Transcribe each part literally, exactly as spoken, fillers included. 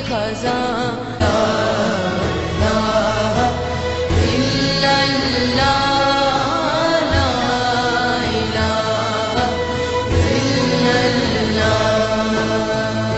خزاں لا الہ الا اللہ لا الہ الا اللہ۔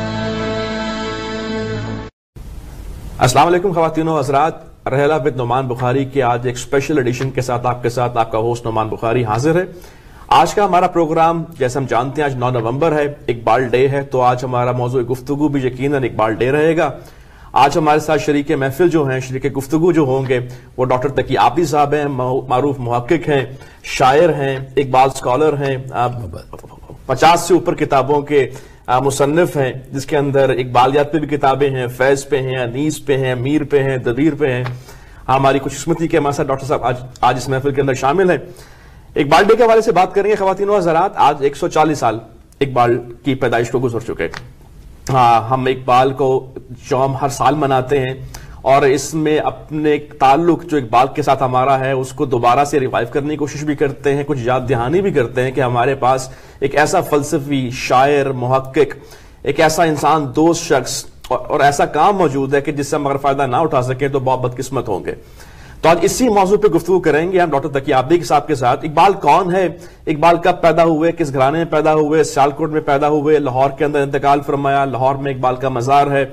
السلام علیکم خواتین و حضرات، رحلہ ود نعمان بخاری کے آج ایک اسپیشل ایڈیشن کے ساتھ آپ کے ساتھ آپ کا ہوسٹ نعمان بخاری حاضر ہے۔ آج کا ہمارا پروگرام جیسے ہم جانتے ہیں آج نو نومبر ہے، اقبال ڈے ہے، تو آج ہمارا موضوع گفتگو بھی یقیناً اقبال ڈے رہے گا۔ آج ہمارے ساتھ شریک محفل جو ہیں، شریک گفتگو جو ہوں گے وہ ڈاکٹر تقی عابدی صاحب ہیں، معروف محقق ہیں، شاعر ہیں، اقبال اسکالر ہیں، پچاس سے اوپر کتابوں کے مصنف ہیں، جس کے اندر اقبالیات پہ بھی کتابیں ہیں، فیض پہ ہیں، انیس پہ ہیں، میر پہ ہیں، دبیر پہ ہیں۔ ہماری خوش قسمتی کے ہمارے ساتھ ڈاکٹر صاحب آج آج اس محفل کے اندر شامل ہیں۔ اقبال ڈے کے حوالے سے بات کریں گے خواتین و حضرات۔ آج ایک سو چالیس سال اقبال کی پیدائش کو گزر چکے۔ ہاں، ہم اقبال کو یوم ہر سال مناتے ہیں اور اس میں اپنے تعلق جو اقبال کے ساتھ ہمارا ہے اس کو دوبارہ سے ریوائیو کرنے کی کوشش بھی کرتے ہیں، کچھ یاد دہانی بھی کرتے ہیں کہ ہمارے پاس ایک ایسا فلسفی، شاعر، محقق، ایک ایسا انسان دوست شخص اور ایسا کام موجود ہے کہ جس سے ہم اگر فائدہ نہ اٹھا سکیں تو بہت بدقسمت ہوں گے۔ تو آج اسی موضوع پہ گفتگو کریں گے ہم ڈاکٹر تقی عابدی صاحب کے ساتھ۔ اقبال کون ہے؟ اقبال کب پیدا ہوئے؟ کس گھرانے میں پیدا ہوئے؟ سیالکوٹ میں پیدا ہوئے، لاہور کے اندر انتقال فرمایا، لاہور میں اقبال کا مزار ہے،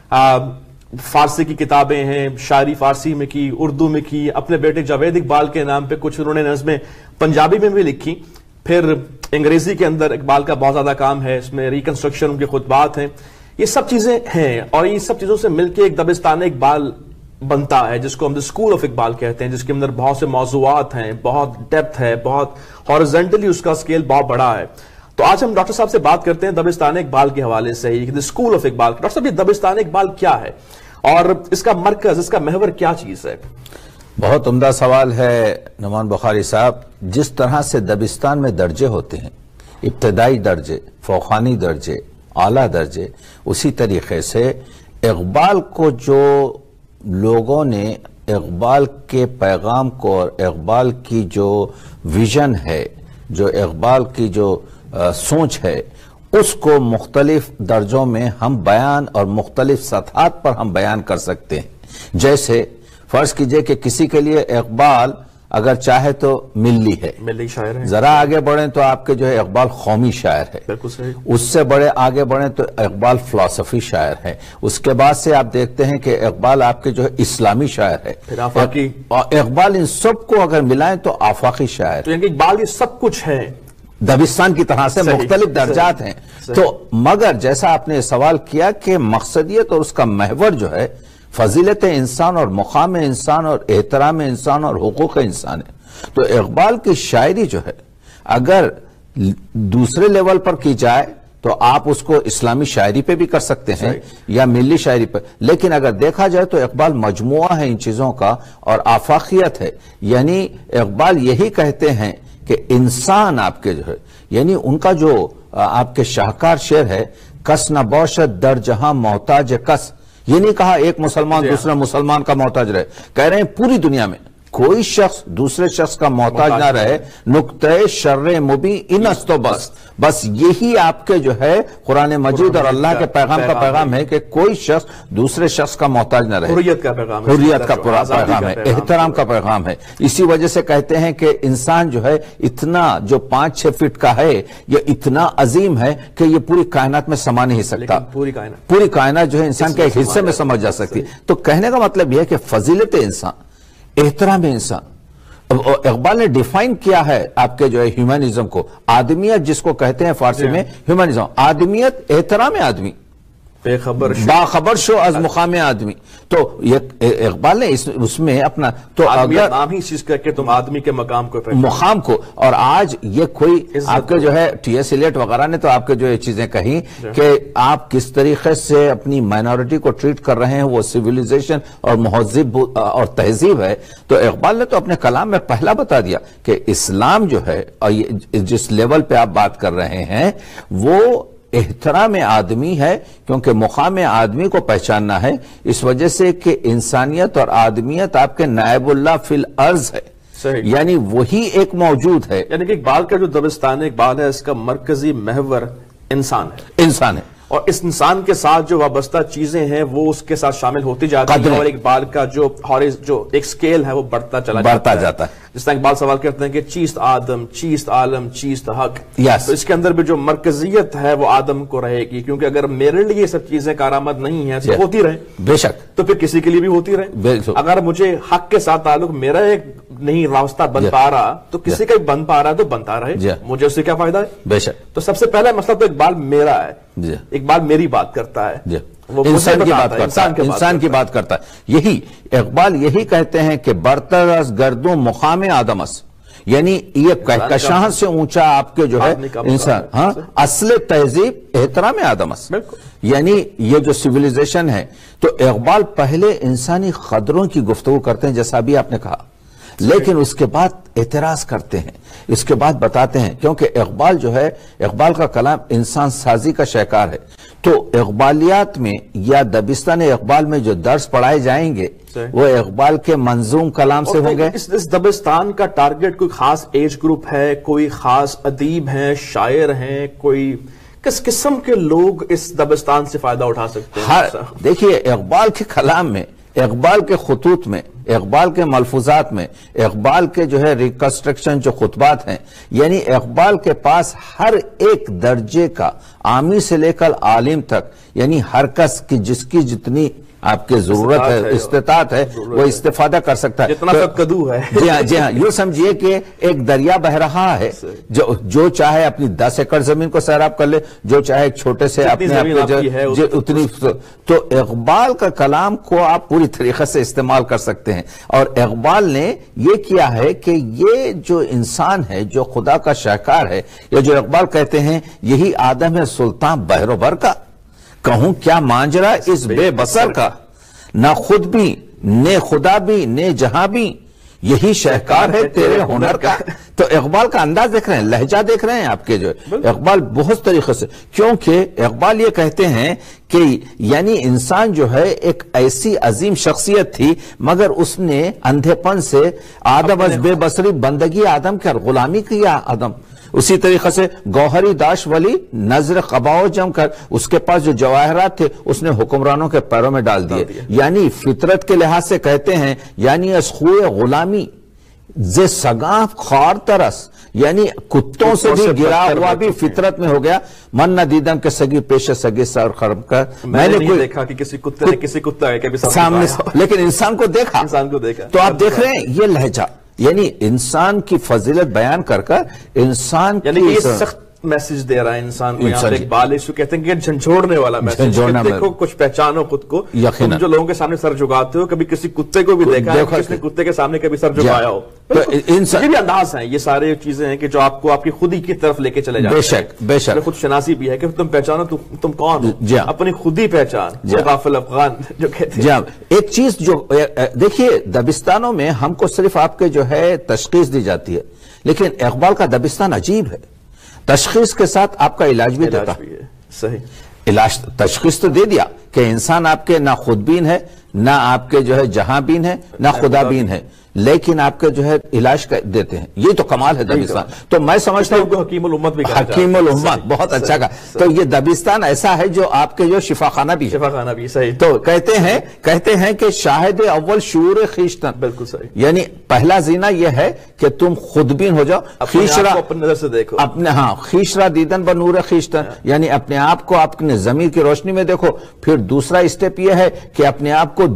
فارسی کی کتابیں ہیں، شاعری فارسی میں کی، اردو میں کی، اپنے بیٹے جاوید اقبال کے نام پہ کچھ انہوں نے نظمیں پنجابی میں بھی لکھی، پھر انگریزی کے اندر اقبال کا بہت زیادہ کام ہے، اس میں ریکنسٹرکشن ان کے خطبات ہیں، یہ سب چیزیں ہیں اور یہ سب چیزوں سے مل کے ایک دبستان اقبال بنتا ہے جس کو ہم اسکول آف اقبال کہتے ہیں، جس کے اندر بہت سے موضوعات ہیں، بہت ڈیپتھ ہے، بہت ہارزنٹلی اس کا اسکیل بہت بڑا ہے۔ تو آج ہم ڈاکٹر صاحب سے بات کرتے ہیں دبستان اقبال کے حوالے سے، اسکول آف اقبال۔ ڈاکٹر صاحب، یہ دبستان اقبال کیا ہے اور اس کا مرکز، اس کا محور کیا چیز ہے؟ بہت عمدہ سوال ہے نعمان بخاری صاحب۔ جس طرح سے دبستان میں درجے ہوتے ہیں، ابتدائی درجے، فوقانی درجے، اعلیٰ درجے، اسی طریقے سے اقبال کو جو لوگوں نے اقبال کے پیغام کو اور اقبال کی جو ویژن ہے، جو اقبال کی جو سوچ ہے، اس کو مختلف درجوں میں ہم بیان اور مختلف سطحات پر ہم بیان کر سکتے ہیں۔ جیسے فرض کیجئے کہ کسی کے لیے اقبال اگر چاہے تو ملی ہے، ملی شاعر ہے، ذرا آگے بڑھیں تو آپ کے جو ہے اقبال قومی شاعر ہے، بالکل صحیح، اس سے بڑے آگے بڑھیں تو اقبال فلسفی شاعر ہے، اس کے بعد سے آپ دیکھتے ہیں کہ اقبال آپ کے جو ہے اسلامی شاعر ہے، پھر آفاقی، اقبال ان سب کو اگر ملائیں تو آفاقی شاعر، تو یعنی اقبال یہ سب کچھ ہے، دبستان کی طرح سے مختلف درجات ہیں۔ تو مگر جیسا آپ نے سوال کیا کہ مقصدیت اور اس کا محور جو ہے فضیلت انسان اور مقام انسان اور احترام انسان اور حقوق انسان ہے، تو اقبال کی شاعری جو ہے اگر دوسرے لیول پر کی جائے تو آپ اس کو اسلامی شاعری پہ بھی کر سکتے ہیں یا ملی شاعری پہ، لیکن اگر دیکھا جائے تو اقبال مجموعہ ہے ان چیزوں کا اور آفاقیت ہے، یعنی اقبال یہی کہتے ہیں کہ انسان آپ کے جو ہے، یعنی ان کا جو آپ کے شاہکار شعر ہے، کس نہ باشد در جہاں محتاج کس، یہ نہیں کہا ایک مسلمان دوسرے مسلمان کا محتاج رہے، کہہ رہے ہیں پوری دنیا میں کوئی شخص دوسرے شخص کا محتاج نہ رہے، نقطۂ شر مبین ان است و بس، بس یہی آپ کے جو ہے قرآن مجید اور اللہ کے پیغام کا پیغام ہے کہ کوئی شخص دوسرے شخص کا محتاج نہ رہے، حریت کا پیغام ہے، حریت کا پیغام ہے، احترام کا پیغام ہے۔ اسی وجہ سے کہتے ہیں کہ انسان جو ہے اتنا جو پانچ چھ فٹ کا ہے یہ اتنا عظیم ہے کہ یہ پوری کائنات میں سما نہیں سکتا، پوری کائنات پوری کائنات جو ہے انسان کے ایک حصے میں سمجھ جا سکتی۔ تو کہنے کا مطلب یہ ہے کہ فضیلت انسان، احترام انسان، اقبال نے ڈیفائن کیا ہے آپ کے جو ہے ہیومنزم کو، آدمیت جس کو کہتے ہیں فارسی میں ہیومنزم، آدمیت احترام آدمی، بے خبر شو باخبر شو از مقام آدمی۔ تو اقبال نے اس میں اپنا تو اگر نام ہی چیز کر کے تم آدمی کے مقام کو مقام کو، اور آج یہ کوئی آپ کے جو ہے ٹی ایس ایلیٹ وغیرہ نے تو آپ کے جو یہ چیزیں کہیں کہ آپ کس طریقے سے اپنی مائنورٹی کو ٹریٹ کر رہے ہیں، وہ سیویلائزیشن اور مہذب اور تہذیب ہے، تو اقبال نے تو اپنے کلام میں پہلا بتا دیا کہ اسلام جو ہے اور جس لیول پہ آپ بات کر رہے ہیں وہ احترام آدمی ہے، کیونکہ مقام آدمی کو پہچاننا ہے، اس وجہ سے کہ انسانیت اور آدمیت آپ کے نائب اللہ فی الارض ہے، یعنی وہی ایک موجود ہے، یعنی کہ اقبال کا جو دبستان اقبال ہے اس کا مرکزی محور انسان ہے، انسان ہے۔ اور اس انسان کے ساتھ جو وابستہ چیزیں ہیں وہ اس کے ساتھ شامل ہوتی جاتی ہیں اور اقبال کا جو جو ایک سکیل ہے وہ بڑھتا چلا بڑھتا جاتا ہے. جس طرح اقبال سوال کرتے ہیں کہ چیست آدم چیست عالم چیست حق. yes. تو اس کے اندر بھی جو مرکزیت ہے وہ آدم کو رہے گی, کیونکہ اگر میرے لیے یہ سب چیزیں کارآمد نہیں ہیں تو yes. ہوتی رہے بے شک, تو پھر کسی کے لیے بھی ہوتی رہے. اگر مجھے حق کے ساتھ تعلق میرا ایک نہیں راستہ بن پا رہا تو کسی کا بن پا رہا تو بنتا رہے, مجھے اس سے کیا فائدہ ہے. بے شک. تو سب سے پہلا مسئلہ تو اقبال میرا ہے, اقبال میری بات کرتا ہے, انسان کی بات کرتا ہے, انسان کی بات کرتا ہے. یہی اقبال یہی کہتے ہیں کہ برتر از گردوں مقام آدمس, یعنی یہ کہکشاں سے اونچا آپ کے جو ہے انسان, ہاں اصل تہذیب احترام آدمس, یعنی یہ جو سیویلائزیشن ہے. تو اقبال پہلے انسانی قدروں کی گفتگو کرتے ہیں جیسا بھی آپ نے کہا, لیکن اس کے بعد اعتراض کرتے ہیں, اس کے بعد بتاتے ہیں, کیونکہ اقبال جو ہے, اقبال کا کلام انسان سازی کا شاہکار ہے. تو اقبالیات میں یا دبستان اقبال میں جو درس پڑھائے جائیں گے وہ اقبال کے منظوم کلام سے ہوں گے. اس دبستان کا ٹارگٹ کوئی خاص ایج گروپ ہے, کوئی خاص ادیب ہیں, شاعر ہیں, کوئی کس قسم کے لوگ اس دبستان سے فائدہ اٹھا سکتے ہیں؟ دیکھیے اقبال کے کلام میں, اقبال کے خطوط میں, اقبال کے ملفوظات میں, اقبال کے جو ہے ریکنسٹرکشن جو خطبات ہیں, یعنی اقبال کے پاس ہر ایک درجے کا عامی سے لے کر عالم تک, یعنی ہر کس کی جس کی جتنی آپ کے ضرورت ہے, استطاعت ہے, وہ استفادہ کر سکتا ہے. جتنا سب کدو ہے. جی ہاں, جی ہاں, یوں سمجھیے کہ ایک دریا بہ رہا ہے, جو جو چاہے اپنی دس ایکڑ زمین کو سیراب کر لے, جو چاہے ایک چھوٹے سے اپنے اتنی. تو اقبال کا کلام کو آپ پوری طریقے سے استعمال کر سکتے ہیں. اور اقبال نے یہ کیا ہے کہ یہ جو انسان ہے جو خدا کا شاہکار ہے, یا جو اقبال کہتے ہیں یہی آدم ہے سلطان بحر و بر کا, کہوں کیا مانجرا اس بے بسر کا, نہ خود بھی نے خدا بھی نے جہاں بھی, یہی شہکار ہے تیرے ہنر کا. تو اقبال کا انداز دیکھ رہے ہیں, لہجہ دیکھ رہے ہیں آپ کے, جو اقبال بہت طریقے سے, کیونکہ اقبال یہ کہتے ہیں کہ یعنی انسان جو ہے ایک ایسی عظیم شخصیت تھی, مگر اس نے اندھے پن سے آدم از بے بصری بندگی آدم کر غلامی کیا آدم. اسی طریقے سے گوہری داش ولی نظر قباؤ جم کر اس کے پاس جو جواہرات تھے اس نے حکمرانوں کے پیروں میں ڈال دیے. یعنی فطرت کے لحاظ سے کہتے ہیں یعنی از خوئے غلامی ز سگاں خار ترس, یعنی کتوں سے بھی گرا ہوا بھی فطرت میں ہو گیا. من نہ دیدم کے سگی پیش سگی سر خرم کر, میں نے نہیں دیکھا کہ کسی کتے نے کسی کتا ہے کبھی سامنے, لیکن انسان کو دیکھا, انسان کو دیکھا. تو آپ دیکھ رہے ہیں یہ لہجہ, یعنی انسان کی فضیلت بیان کر کر انسان یعنی یہ سخت میسج دے رہا ہے انسان کو. یہاں پہ اقبال اس کو کہتے ہیں کہ جھنجھوڑنے والا میسج, دیکھو کچھ پہچانو خود کو. تم جو لوگوں کے سامنے سر جھکاتے ہو, کبھی کسی کتے کو بھی دیکھا ہے کس نے کتے کے سامنے کبھی سر جھکایا ہو. یہ بھی انداز ہیں, یہ سارے چیزیں ہیں کہ جو آپ کو آپ کی خودی کی طرف لے کے چلے جاتے ہیں. بے شک, بے شک. خود شناسی بھی ہے کہ تم پہچانو تم کون ہو, اپنی خودی پہچان, غافل افغان جو کہتے ہیں. ایک چیز جو دیکھیے دبستانوں میں ہم کو صرف آپ کے جو ہے تشخیص دی جاتی ہے, لیکن اقبال کا دبستان عجیب ہے. تشخیص کے ساتھ آپ کا علاج بھی دیتا ہے. صحیح علاج, تشخیص تو دے دیا کہ انسان آپ کے نہ خود بین ہے, نہ آپ کے جو ہے جہاں بین ہے, نہ خدا بین ہے, لیکن آپ کے جو ہے علاج دیتے ہیں. یہ تو کمال ہے دبستان. تو میں سمجھتا ہوں حکیم الامت بھی, حکیم الامت بہت اچھا کہا. تو یہ دبستان ایسا ہے جو آپ کے جو شفا خانہ بھی ہے. شفا خانہ بھی, صحیح. تو کہتے ہیں کہتے ہیں کہ شاہد اول شعور خیشتن, بالکل صحیح, یعنی پہلا زینہ یہ ہے کہ تم خود بین ہو جاؤ, خیشرا اپنی نظر سے دیکھو, اپنے ہاں خیشرا دیدن بنور خیشتن, یعنی اپنے آپ کو اپنے ضمیر کی روشنی میں دیکھو. پھر دوسرا اسٹیپ یہ ہے کہ اپنے آپ کو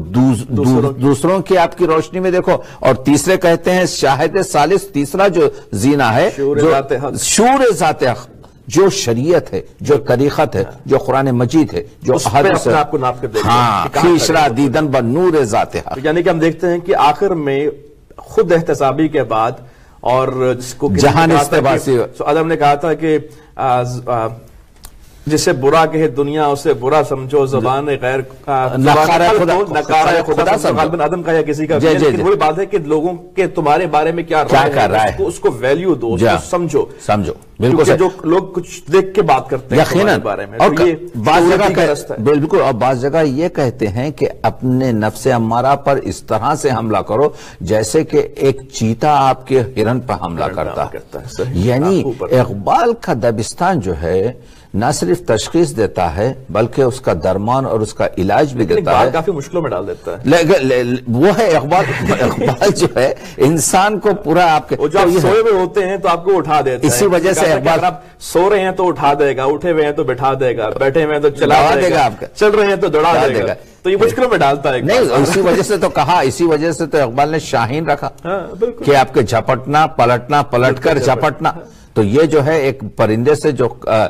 دوسروں کی آپ کی روشنی میں دیکھو. اور تیسرے کہتے ہیں شاہد ثالث, تیسرا جو زینہ ہے شعور ذات حق, جو شریعت ہے, جو طریقت ہے, جو قرآن مجید ہے, جو اپنے آپ کو ناپ کر دیکھیں. ہاں, خیشرا دیدن بنور ذات حق. یعنی کہ ہم دیکھتے ہیں کہ آخر میں خود احتسابی کے بعد, اور جس کو جہان استباسی, آدم نے کہا تھا کہ جسے برا کہے دنیا اسے برا سمجھو, زبان غیر نکارہ خدا غالباً آدم کا یا کسی کا, لیکن وہی بات ہے کہ لوگوں کے تمہارے بارے میں کیا رائے ہے, اس کو ویلیو دو, اس کو سمجھو سمجھو بالکل. جو لوگ کچھ دیکھ کے بات کرتے ہیں یقیناً بارے میں, اور بعض جگہ بالکل, اور بعض جگہ یہ کہتے ہیں کہ اپنے نفس امارہ پر اس طرح سے حملہ کرو جیسے کہ ایک چیتا آپ کے ہرن پر حملہ کرتا ہے. یعنی اقبال کا دبستان جو ہے نہ صرف تشخیص دیتا ہے بلکہ اس کا درمان اور اس کا علاج بھی دیتا اقبال ہے. کافی مشکلوں میں ڈال دیتا ہے. لیکن لے- لے- وہ ہے اقبال. اقبال جو ہے انسان کو پورا آپ کے وہ جو آپ سوئے ہوئے ہوتے ہیں تو آپ کو اٹھا دیتا ہے. اسی وجہ سے کہتا ہے کہ اقبال- اگر آپ سو رہے ہیں تو اٹھا دے گا، اٹھے ہوئے ہیں تو بٹھا دے گا، بیٹھے ہوئے ہیں تو چلا دوڑا دے دے گا گا، آپ کا. چل رہے ہیں تو دوڑا دوڑا دے دے گا. گا. تو یہ مشکلوں میں ڈالتا ہے نہیں، اقبال. اسی وجہ سے تو کہا، اسی وجہ سے تو اقبال نے شاہین رکھا ہاں بالکل. کہ آپ کے جھپٹنا پلٹنا پلٹ کر جھپٹنا. تو یہ جو ہے ایک پرندے سے جو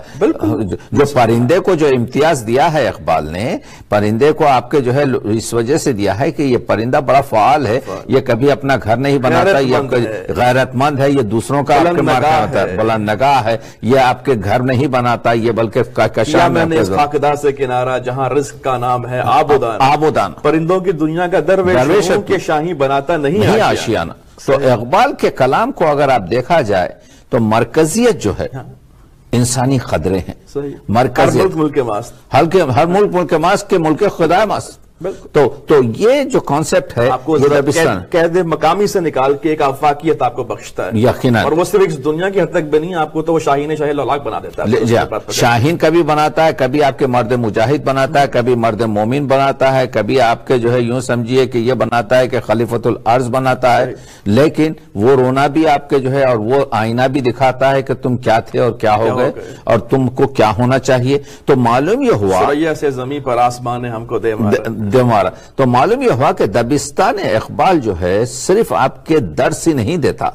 جو پرندے کو جو امتیاز دیا ہے اقبال نے، پرندے کو آپ کے جو ہے اس وجہ سے دیا ہے کہ یہ پرندہ بڑا فعال ہے، یہ کبھی اپنا گھر نہیں بناتا، یہ غیرت مند ہے، یہ دوسروں کا آپ کے مارکا ہوتا ہے، بلند نگاہ ہے، یہ آپ کے گھر نہیں بناتا، یہ بلکہ کشا میں نے اس خاکدار سے کنارہ جہاں رزق کا نام ہے آب و دان، آب و دان، پرندوں کی دنیا کا درویش ہوں کہ شاہی بناتا نہیں آشیانہ. تو اقبال کے کلام کو اگر آپ دیکھا جائے تو مرکزیت جو ہے انسانی قدرے ہیں. مرکزیت ہر ملک ملک ماست، ہر ملک ملک ماست کے ملک خدا ماست. تو تو یہ جو کانسیپٹ ہے آپ کو قید مقامی سے نکال کے ایک آفاقیت آپ کو بخشتا ہے یقیناً، اور وہ صرف ایک دنیا کی حد تک بھی نہیں، آپ کو تو وہ شاہین شاہی لولاک بنا دیتا ہے. شاہین کبھی بناتا ہے، کبھی آپ کے مرد مجاہد بناتا ہے، کبھی مرد مومن بناتا ہے، کبھی آپ کے جو ہے یوں سمجھیے کہ یہ بناتا ہے کہ خلیفۃ الارض بناتا ہے. لیکن وہ رونا بھی آپ کے جو ہے اور وہ آئینہ بھی دکھاتا ہے کہ تم کیا تھے اور کیا ہو گئے اور تم کو کیا ہونا چاہیے. تو معلوم یہ ہوا سریا سے زمین پر آسمان نے ہم کو دے دے مارا. تو معلوم یہ ہوا کہ دبستان اقبال جو ہے صرف آپ کے درس ہی نہیں دیتا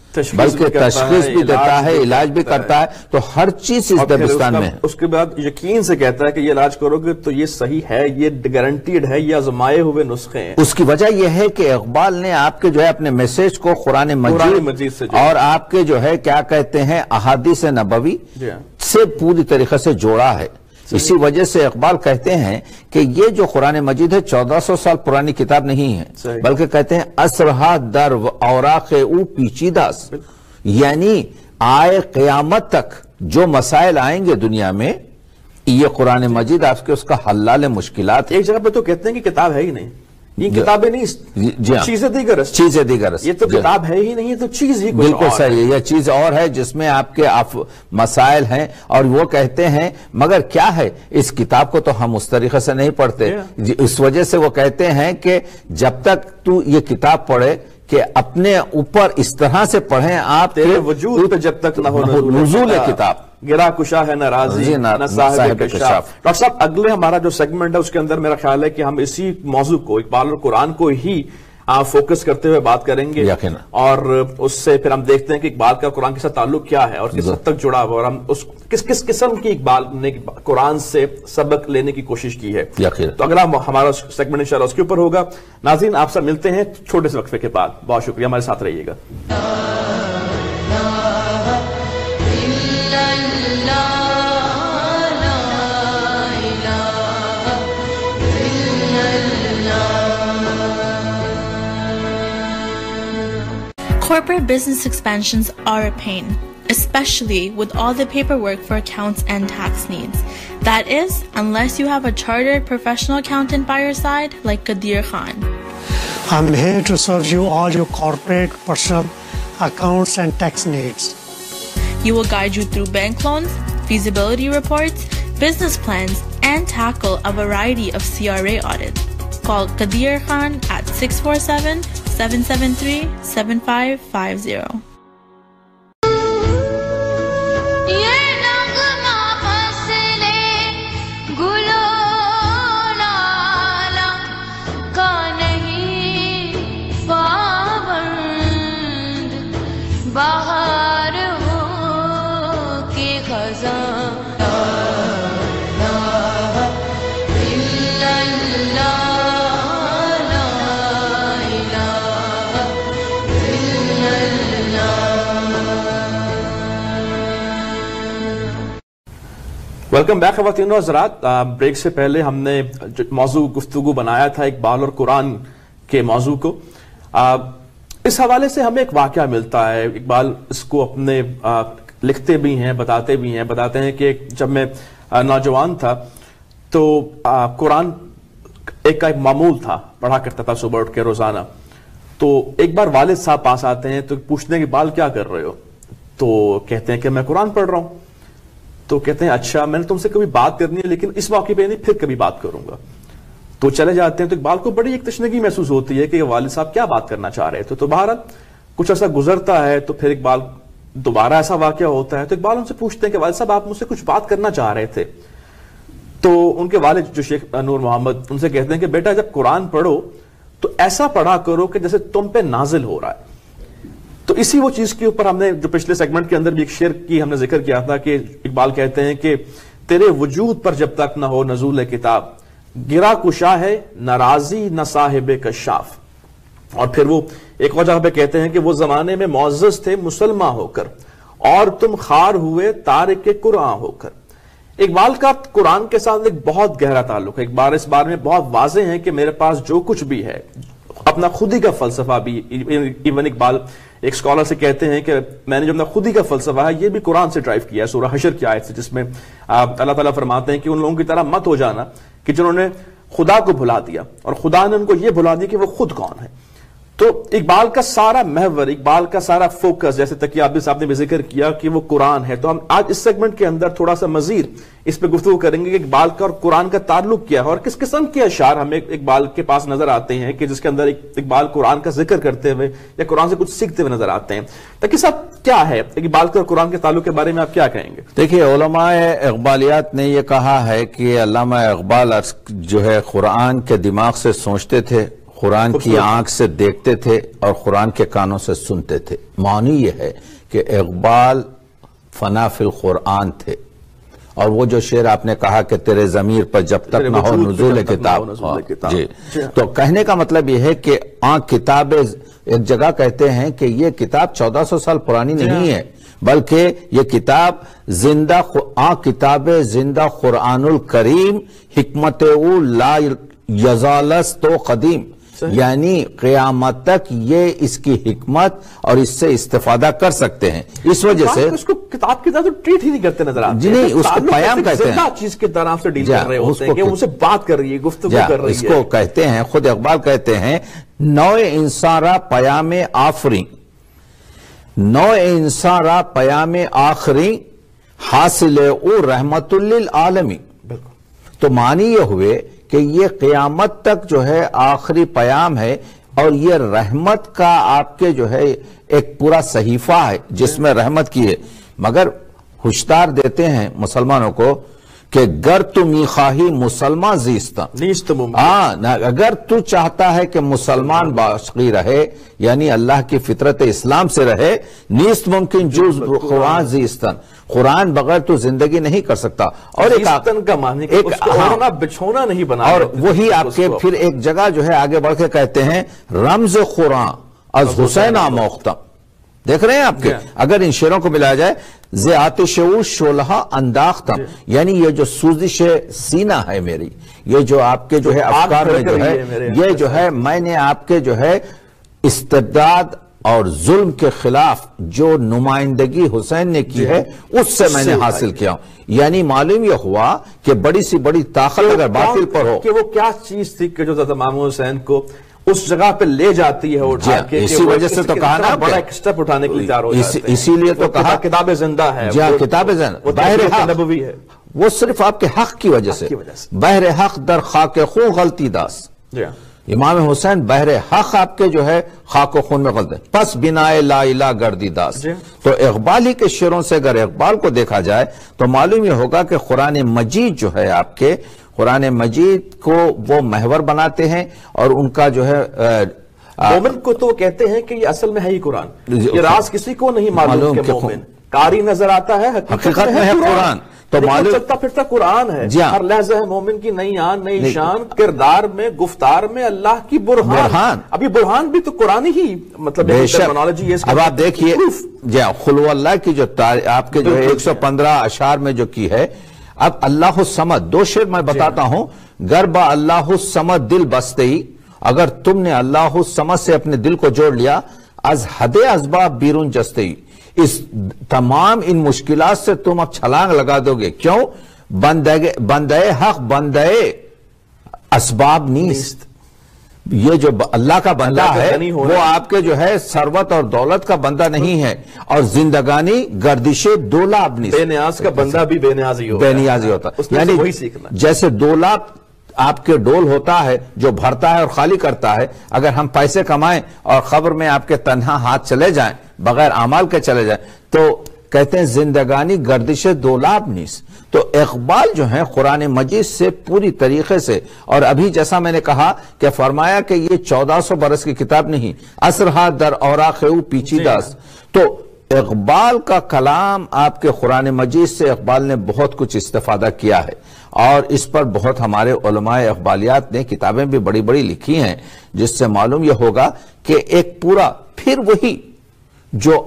بلکہ تشخیص بھی دیتا ہے، علاج بھی کرتا ہے. تو ہر چیز اس دبستان میں ہے. اس کے بعد یقین سے کہتا ہے کہ یہ علاج کرو گے تو یہ صحیح ہے، یہ گارنٹیڈ ہے، یہ آزمائے ہوئے نسخے ہیں. اس کی وجہ یہ ہے کہ اقبال نے آپ کے جو ہے اپنے میسیج کو قرآن مجید سے اور آپ کے جو ہے کیا کہتے ہیں احادیث نبوی سے پوری طریقے سے جوڑا ہے. اسی وجہ سے اقبال کہتے ہیں کہ یہ جو قرآن مجید ہے چودہ سو سال پرانی کتاب نہیں ہے، بلکہ کہتے ہیں اسرہا در اوراق او پیچیداس، یعنی آئے قیامت تک جو مسائل آئیں گے دنیا میں یہ قرآن مجید آپ کے اس کا حلال مشکلات. ایک جگہ پہ تو کہتے ہیں کہ کتاب ہے ہی نہیں، یہ کتابیں نہیں، چیزیں دیگر چیزیں دیگر، یہ تو کتاب ہے ہی نہیں، یہ تو چیز ہی بالکل صحیح ہے. یہ چیز اور ہے جس میں آپ کے مسائل ہیں اور وہ کہتے ہیں مگر کیا ہے اس کتاب کو تو ہم اس طریقے سے نہیں پڑھتے. اس وجہ سے وہ کہتے ہیں کہ جب تک تو یہ کتاب پڑھے کہ اپنے اوپر اس طرح سے پڑھیں آپ تیرے وجود پہ جب تک نہ ہو نزول کتاب، گرا کشا ہے نہ راضی نہ صاحب کشاف. ڈاکٹر صاحب اگلے ہمارا جو سیگمنٹ ہے اس کے اندر میرا خیال ہے کہ ہم اسی موضوع کو اقبال اور قرآن کو ہی فوکس کرتے ہوئے بات کریں گے اور اس سے پھر ہم دیکھتے ہیں کہ اقبال کا قرآن کے ساتھ تعلق کیا ہے اور کس حد تک جڑا ہوا اور ہم اس کس کس قسم کی اقبال نے قرآن سے سبق لینے کی کوشش کی ہے. تو اگلا ہمارا سیگمنٹ انشاءاللہ اس کے اوپر ہوگا. ناظرین آپ سے ملتے ہیں چھوٹے سے وقفے کے بعد. بہت شکریہ، ہمارے ساتھ رہیے گا. Corporate business expansions are a pain, especially with all the paperwork for accounts and tax needs. That is, unless you have a chartered professional accountant by your side like Qadir Khan. I'm here to serve you all your corporate, personal, accounts and tax needs. You will guide you through bank loans, feasibility reports, business plans, and tackle a variety of C R A audits. Call Qadir Khan at six four seven, seven seven three, seven five five zero. Welcome back خواتین و حضرات. Break سے پہلے ہم نے موضوع گفتگو بنایا تھا اقبال اور قرآن کے موضوع کو. اس حوالے سے ہمیں ایک واقعہ ملتا ہے. اقبال اس کو اپنے لکھتے بھی ہیں، بتاتے بھی ہیں. بتاتے ہیں کہ جب میں نوجوان تھا تو قرآن ایک کا ایک معمول تھا، پڑھا کرتا تھا صبح اٹھ کے روزانہ. تو ایک بار والد صاحب پاس آتے ہیں تو پوچھتے ہیں کہ اقبال کیا کر رہے ہو؟ تو کہتے ہیں کہ میں قرآن پڑھ رہا ہوں. تو کہتے ہیں اچھا میں نے تم سے کبھی بات کرنی ہے لیکن اس موقع پہ نہیں، پھر کبھی بات کروں گا. تو چلے جاتے ہیں. تو اقبال کو بڑی ایک تشنگی محسوس ہوتی ہے کہ والد صاحب کیا بات کرنا چاہ رہے تھے. تو بہرحال کچھ عرصہ گزرتا ہے تو پھر اقبال دوبارہ ایسا واقعہ ہوتا ہے. تو اقبال ان سے پوچھتے ہیں کہ والد صاحب آپ مجھ سے کچھ بات کرنا چاہ رہے تھے. تو ان کے والد جو شیخ نور محمد ان سے کہتے ہیں کہ بیٹا جب قرآن پڑھو تو ایسا پڑھا کرو کہ جیسے تم پہ نازل ہو رہا ہے. تو اسی وہ چیز کے اوپر ہم نے جو پچھلے سیگمنٹ کے اندر بھی ایک شعر کی ہم نے ذکر کیا تھا کہ اقبال کہتے ہیں کہ تیرے وجود پر جب تک نہ ہو نزول کتاب، گرا کشا ہے ناراضی نہ صاحب کشاف. اور پھر وہ ایک اور جگہ پہ کہتے ہیں کہ وہ زمانے میں معزز تھے مسلمان ہو کر، اور تم خار ہوئے تارک قرآن ہو کر. اقبال کا قرآن کے ساتھ ایک بہت گہرا تعلق ہے. اقبال اس بارے میں بہت واضح ہے کہ میرے پاس جو کچھ بھی ہے، اپنا خود ہی کا فلسفہ بھی، ایون اقبال ایک سکالر سے کہتے ہیں کہ میں نے جو اپنا خود ہی کا فلسفہ ہے یہ بھی قرآن سے ڈرائیو کیا ہے. سورہ حشر کی آیت سے، جس میں اللہ تعالیٰ فرماتے ہیں کہ ان لوگوں کی طرح مت ہو جانا کہ جنہوں نے خدا کو بھلا دیا اور خدا نے ان کو یہ بھلا دیا کہ وہ خود کون ہے. تو اقبال کا سارا محور، اقبال کا سارا فوکس، جیسے تقی عابد صاحب نے بھی ذکر کیا کہ وہ قرآن ہے. تو ہم آج اس سیگمنٹ کے اندر تھوڑا سا مزید اس پہ گفتگو کریں گے کہ اقبال کا اور قرآن کا تعلق کیا ہے اور کس قسم کے اشعار ہمیں اقبال کے پاس نظر آتے ہیں کہ جس کے اندر اقبال قرآن کا ذکر کرتے ہوئے یا قرآن سے کچھ سیکھتے ہوئے نظر آتے ہیں. تقی صاحب کیا ہے اقبال کا اور قرآن کے تعلق کے بارے میں آپ کیا کہیں گے؟ دیکھیے، علماء اقبالیات نے یہ کہا ہے کہ علامہ اقبال جو ہے قرآن کے دماغ سے سوچتے تھے، قرآن کی آنکھ سے دیکھتے تھے اور قرآن کے کانوں سے سنتے تھے. معنی یہ ہے کہ اقبال فنا فی القرآن تھے. اور وہ جو شعر آپ نے کہا کہ تیرے ضمیر پر جب تک نہ ہو نزول کتاب، جی تو کہنے کا مطلب یہ ہے کہ آنکھ کتاب، ایک جگہ کہتے ہیں کہ یہ کتاب چودہ سو سال پرانی نہیں ہے بلکہ یہ کتاب زندہ، آنکھ کتاب زندہ قرآن الکریم، حکمت او لا یزالست و قدیم، یعنی قیامت تک یہ اس کی حکمت اور اس سے استفادہ کر سکتے ہیں. اس وجہ سے اس کو کتاب کی طرح تو ٹریٹ ہی نہیں کرتے نظر آتے. جی نہیں، اس کو پیام کہتے ہیں، چیز کے طرح سے ڈیل کر رہے ہوتے ہیں کہ ان سے بات کر رہی ہے، گفتگو کر رہی ہے. اس کو کہتے ہیں، خود اقبال کہتے ہیں، نوع انسان را پیام آفری، نوع انسان را پیام آخری، حاصل او رحمت للعالمی. تو معنی یہ ہوئے کہ یہ قیامت تک جو ہے آخری پیام ہے اور یہ رحمت کا آپ کے جو ہے ایک پورا صحیفہ ہے جس میں رحمت کی ہے. مگر ہوشدار دیتے ہیں مسلمانوں کو کہ گر تو میخواہی مسلمان زیستہ، ہاں اگر تو چاہتا ہے کہ مسلمان باقی رہے، یعنی اللہ کی فطرت اسلام سے رہے، نیست ممکن جز قرآن زیستن، قرآن بغیر تو زندگی نہیں کر سکتا. اور ایک کا معنی ایک بچھونا نہیں بنا. اور وہی آپ کے پھر ایک جگہ جو ہے آگے بڑھ کے کہتے ہیں رمز قرآن از حسین آموختم. دیکھ رہے ہیں آپ کے، اگر ان شعروں کو ملایا جائے، زِ آتش او شعلہ انداختم، یعنی یہ جو سوزش سینہ ہے میری، یہ جو آپ کے جو ہے افکار میں جو ہے، یہ جو ہے میں نے آپ کے جو ہے استبداد اور ظلم کے خلاف جو نمائندگی حسین نے کی ہے اس سے میں نے حاصل کیا ہوں. یعنی معلوم یہ ہوا کہ بڑی سی بڑی طاقت اگر باطل پر ہو، کہ وہ کیا چیز تھی کہ جو امام حسین کو اس جگہ پہ لے جاتی ہے اٹھا کے، اسی وجہ سے تو کہا نا بڑا ایک سٹیپ اٹھانے کے لیے تیار ہو جاتے ہیں. اسی لیے تو کہا کتاب زندہ ہے، جی کتاب زندہ، بحر حق نبوی ہے، وہ صرف آپ کے حق کی وجہ سے. بحر حق در خاک خون غلطی داس، امام حسین بحر حق آپ کے جو ہے خاک و خون میں غلط ہے، پس بنائے لا الہ گردی داس. تو اقبال ہی کے شعروں سے اگر اقبال کو دیکھا جائے تو معلوم یہ ہوگا کہ قرآن مجید جو ہے آپ کے، قرآن مجید کو وہ محور بناتے ہیں اور ان کا جو ہے مومن کو تو کہتے ہیں کہ یہ اصل میں ہے ہی قرآن، یہ راز کسی کو نہیں معلوم کہ مومن قاری نظر آتا ہے، حقیقت میں ہے قرآن. تو معلوم چلتا پھرتا قرآن ہے، ہر لحظہ ہے مومن کی نئی آن نئی شان، کردار میں گفتار میں اللہ کی برہان. ابھی برہان بھی تو قرآن ہی مطلب ٹرمینالوجی ہے. اب آپ دیکھیے جی خلو اللہ کی جو آپ کے جو ایک سو پندرہ اشعار میں جو کی ہے، اب اللہ الصمد دو شعر میں بتاتا ہوں. گربا اللہ الصمد دل بستے، اگر تم نے اللہ الصمد سے اپنے دل کو جوڑ لیا، از حد اسباب بیرون جستے، اس تمام ان مشکلات سے تم اب چھلانگ لگا دو گے. کیوں؟ بندے حق بندے اسباب نیست، یہ جو اللہ کا بندہ اللہ کا ہے غنی ہونا وہ آپ کے جو ہے ثروت اور دولت کا بندہ نہیں ہے، اور زندگانی گردش دولاب نہیں، بے نیاز کا بندہ بھی بے نیاز ہی ہوتا بے نیازی ہوتا اس میں سے وہی سیکھنا۔ جیسے دولاب آپ کے ڈول ہوتا ہے جو بھرتا ہے اور خالی کرتا ہے، اگر ہم پیسے کمائیں اور قبر میں آپ کے تنہا ہاتھ چلے جائیں بغیر اعمال کے چلے جائیں تو کہتے ہیں زندگانی گردش دولاب نیس۔ تو اقبال جو ہیں قرآن مجید سے پوری طریقے سے، اور ابھی جیسا میں نے کہا کہ فرمایا کہ یہ چودہ سو برس کی کتاب نہیں، اسرہا در اوراقہو پیچیداست، تو اقبال کا کلام آپ کے قرآن مجید سے اقبال نے بہت کچھ استفادہ کیا ہے، اور اس پر بہت ہمارے علماء اقبالیات نے کتابیں بھی بڑی بڑی لکھی ہیں، جس سے معلوم یہ ہوگا کہ ایک پورا پھر وہی جو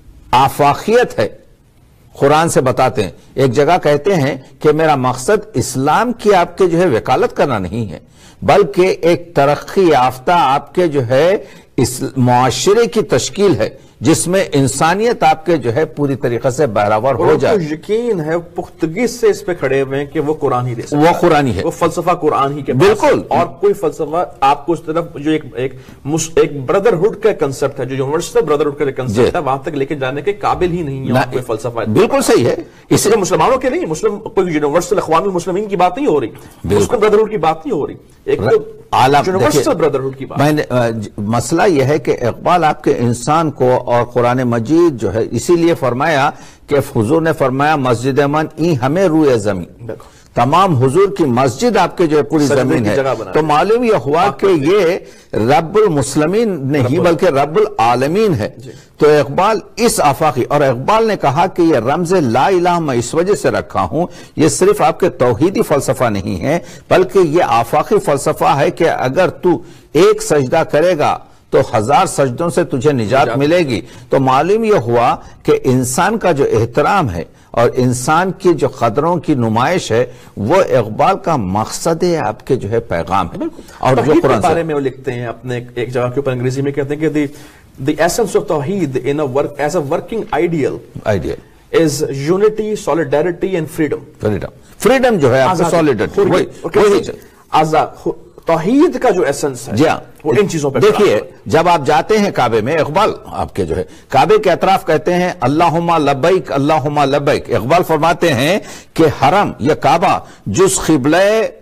آفاقیت ہے قرآن سے بتاتے ہیں۔ ایک جگہ کہتے ہیں کہ میرا مقصد اسلام کی آپ کے جو ہے وکالت کرنا نہیں ہے، بلکہ ایک ترقی یافتہ آپ کے جو ہے اس معاشرے کی تشکیل ہے جس میں انسانیت آپ کے جو ہے پوری طریقے سے بہراور ہو جائے۔ اور یقین ہے پختگی سے اس پہ کھڑے ہوئے ہیں کہ وہ قرآن ہی دے سکتا ہے، وہ قرآنی ہے، وہ فلسفہ قرآن ہی کے پاس بالکل، ہے، اور کوئی فلسفہ آپ کو اس طرف جو ایک ایک ایک بردرہڈ کا کنسپٹ ہے، جو یونیورسل بردرہڈ کا کنسپٹ ہے، وہاں تک لے کے جانے کے قابل ہی نہیں ہے کوئی فلسفہ۔ بالکل صحیح ہے، اس لیے مسلمانوں کے نہیں، مسلم کوئی یونیورسل اقوام المسلمین کی بات نہیں ہو رہی، مسلم بردرہڈ کی بات نہیں ہو رہی، ایک یونیورسل بردرہڈ کی بات۔ میں نے مسئلہ یہ ہے کہ اقبال آپ کے انسان کو اور قرآن مجید جو ہے اسی لیے فرمایا کہ حضور نے فرمایا مسجد من ای ہمیں روئے زمین، تمام حضور کی مسجد آپ کے جو ہے پوری زمین ہے، تو معلوم یہ ہوا کہ یہ رب المسلمین نہیں بلکہ رب العالمین ہے۔ تو اقبال اس آفاقی، اور اقبال نے کہا کہ یہ رمز لا الہ میں اس وجہ سے رکھا ہوں، یہ صرف آپ کے توحیدی فلسفہ نہیں ہے بلکہ یہ آفاقی فلسفہ ہے کہ اگر تو ایک سجدہ کرے گا تو ہزار سجدوں سے تجھے نجات ملے گی۔ تو معلوم یہ ہوا کہ انسان کا جو احترام ہے اور انسان کی جو قدروں کی نمائش ہے وہ اقبال کا مقصد ہے، آپ کے جو ہے پیغام ہے۔ اور جو توحید کے قرآن بارے میں وہ لکھتے ہیں اپنے ایک جگہ کے اوپر انگریزی میں کہتے ہیں کہ دی دی ایسنس آف توحید in a work is a working ideal ideal is unity, solidarity and freedom. Freedom freedom جو ہے آپ کا سالیڈیرٹی وہی آزاد توحید کا جو ایسنس ہے جی ہاں وہ ان چیزوں پہ دیکھیے، جب آپ جاتے ہیں کعبے میں، اقبال آپ کے جو ہے کعبے کے اطراف کہتے ہیں اللہم لبیک اللہم لبیک، اقبال فرماتے ہیں کہ حرم یہ کعبہ جس قبلہ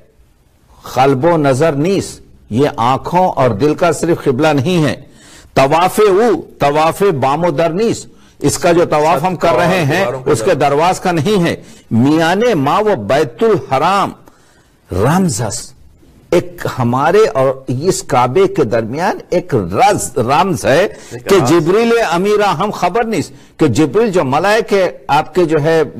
قلب و نظر نیس، یہ آنکھوں اور دل کا صرف قبلہ نہیں ہے، طواف او طواف بام و در نیس، اس کا جو طواف ہم کر رہے ہیں اس کے درواز کا نہیں ہے، میان ما و بیت الحرام رمزس، ایک ہمارے اور اس کعبے کے درمیان ایک رز رمز ہے کہ جبریل امیرہ ہم خبر نہیں، کہ جبریل جو ملائک آپ کے جو ہے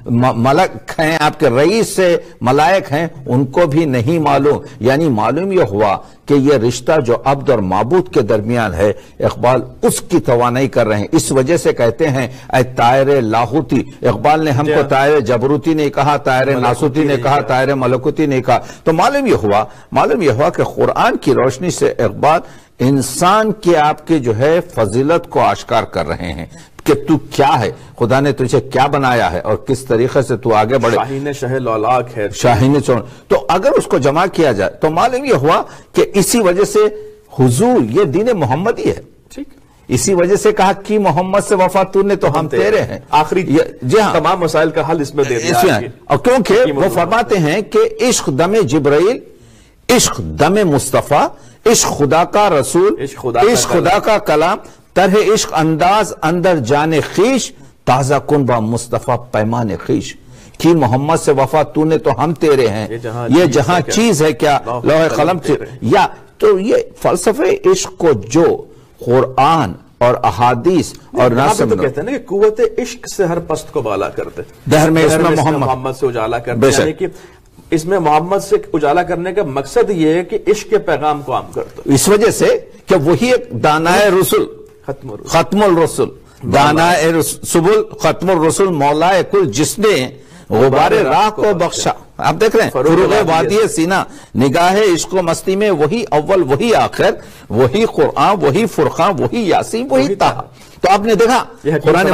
ملک ہیں، آپ کے رئیس سے ملائک ہیں، ان کو بھی نہیں معلوم۔ یعنی معلوم یہ ہوا کہ یہ رشتہ جو عبد اور معبود کے درمیان ہے اقبال اس کی توانائی کر رہے ہیں۔ اس وجہ سے کہتے ہیں اے طائر لاہوتی، اقبال نے ہم کو طائر جبروتی نہیں کہا، طائر ناسوتی نے کہا، طائر ملکوتی نہیں کہا۔ تو معلوم یہ ہوا معلوم یہ ہوا کہ قرآن کی روشنی سے اقبال انسان کے آپ کے جو ہے فضیلت کو آشکار کر رہے ہیں کہ تو کیا ہے، خدا نے تجھے کیا بنایا ہے اور کس طریقے سے تو آگے بڑھے۔ شاہین شہ لولاک ہے، شاہین چون، تو اگر اس کو جمع کیا جائے تو معلوم یہ ہوا کہ اسی وجہ سے حضور یہ دین محمدی ہے، اسی وجہ سے کہا کہ محمد سے وفا تو نے تو ہم تیرے ہیں، آخری جی ہاں تمام مسائل کا حل اس میں دے دیا۔ اور کیونکہ وہ فرماتے ہیں کہ عشق دم جبرائیل، عشق دم مصطفیٰ، عشق خدا کا رسول، عشق خدا کا کلام، طرح عشق انداز اندر جان خیش، تازہ کن با مصطفیٰ پیمان خیش، کی محمد سے وفا تو نے تو ہم تیرے ہیں، یہ جہاں چیز ہے کیا لوح قلم، یا تو یہ فلسفہ عشق کو جو قرآن اور احادیث اور ناصر تو کہتے ہیں نا کہ قوت عشق سے ہر پست کو بالا کرتے، دہر میں اس میں محمد سے اجالا کرتے، یعنی کہ اس میں محمد سے اجالا کرنے کا مقصد یہ ہے کہ عشق کے پیغام کو عام کرتے، اس وجہ سے کہ وہی ایک دانائے رسول ختم الرسول، دانائے سبل ختم الرسول مولا کل، جس نے غبار راہ کو بخشا۔ آپ دیکھ رہے ہیں فروغ وادی سینہ، نگاہ عشق و مستی میں وہی اول وہی آخر، وہی قرآن وہی فرقان وہی یاسین وہی طہ۔ تو آپ نے دیکھا قرآن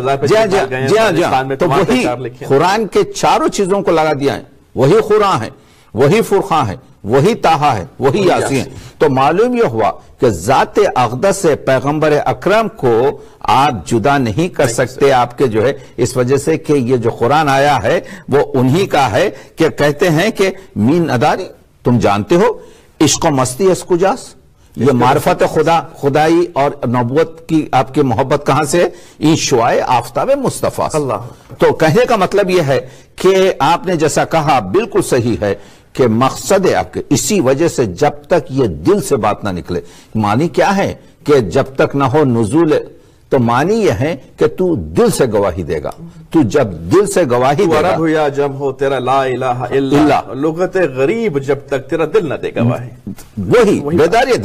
جی ہاں جی ہاں تو وہی قرآن کے چاروں چیزوں کو لگا دیا ہے، وہی قرآن ہے، وہی فرقان ہے، وہی تاہا ہے، وہی یاسین ہے. تو معلوم یہ ہوا کہ ذات اقدس سے پیغمبر اکرم کو آپ جدا نہیں کر سکتے آپ کے جو ہے، اس وجہ سے کہ یہ جو قرآن آیا ہے وہ انہی کا ہے کہ کہتے ہیں کہ مین اداری، تم جانتے ہو عشق و مستی اس کجاس، یہ معرفت خدا خدائی اور نبوت کی آپ کی محبت کہاں سے؟ این شعاع آفتاب مصطفیٰ. تو کہنے کا مطلب یہ ہے کہ آپ نے جیسا کہا بالکل صحیح ہے کہ مقصد ہے آپ کے، اسی وجہ سے جب تک یہ دل سے بات نہ نکلے. معنی کیا ہے کہ جب تک نہ ہو نزول، تو معنی یہ ہے کہ تو دل سے گواہی دے گا. تو جب دل سے گواہی دے گا، عرب ہو یا جب ہو تیرا لا الہ الا اللہ، لغت غریب جب تک تیرا دل نہ دے گواہی، وہی بیداری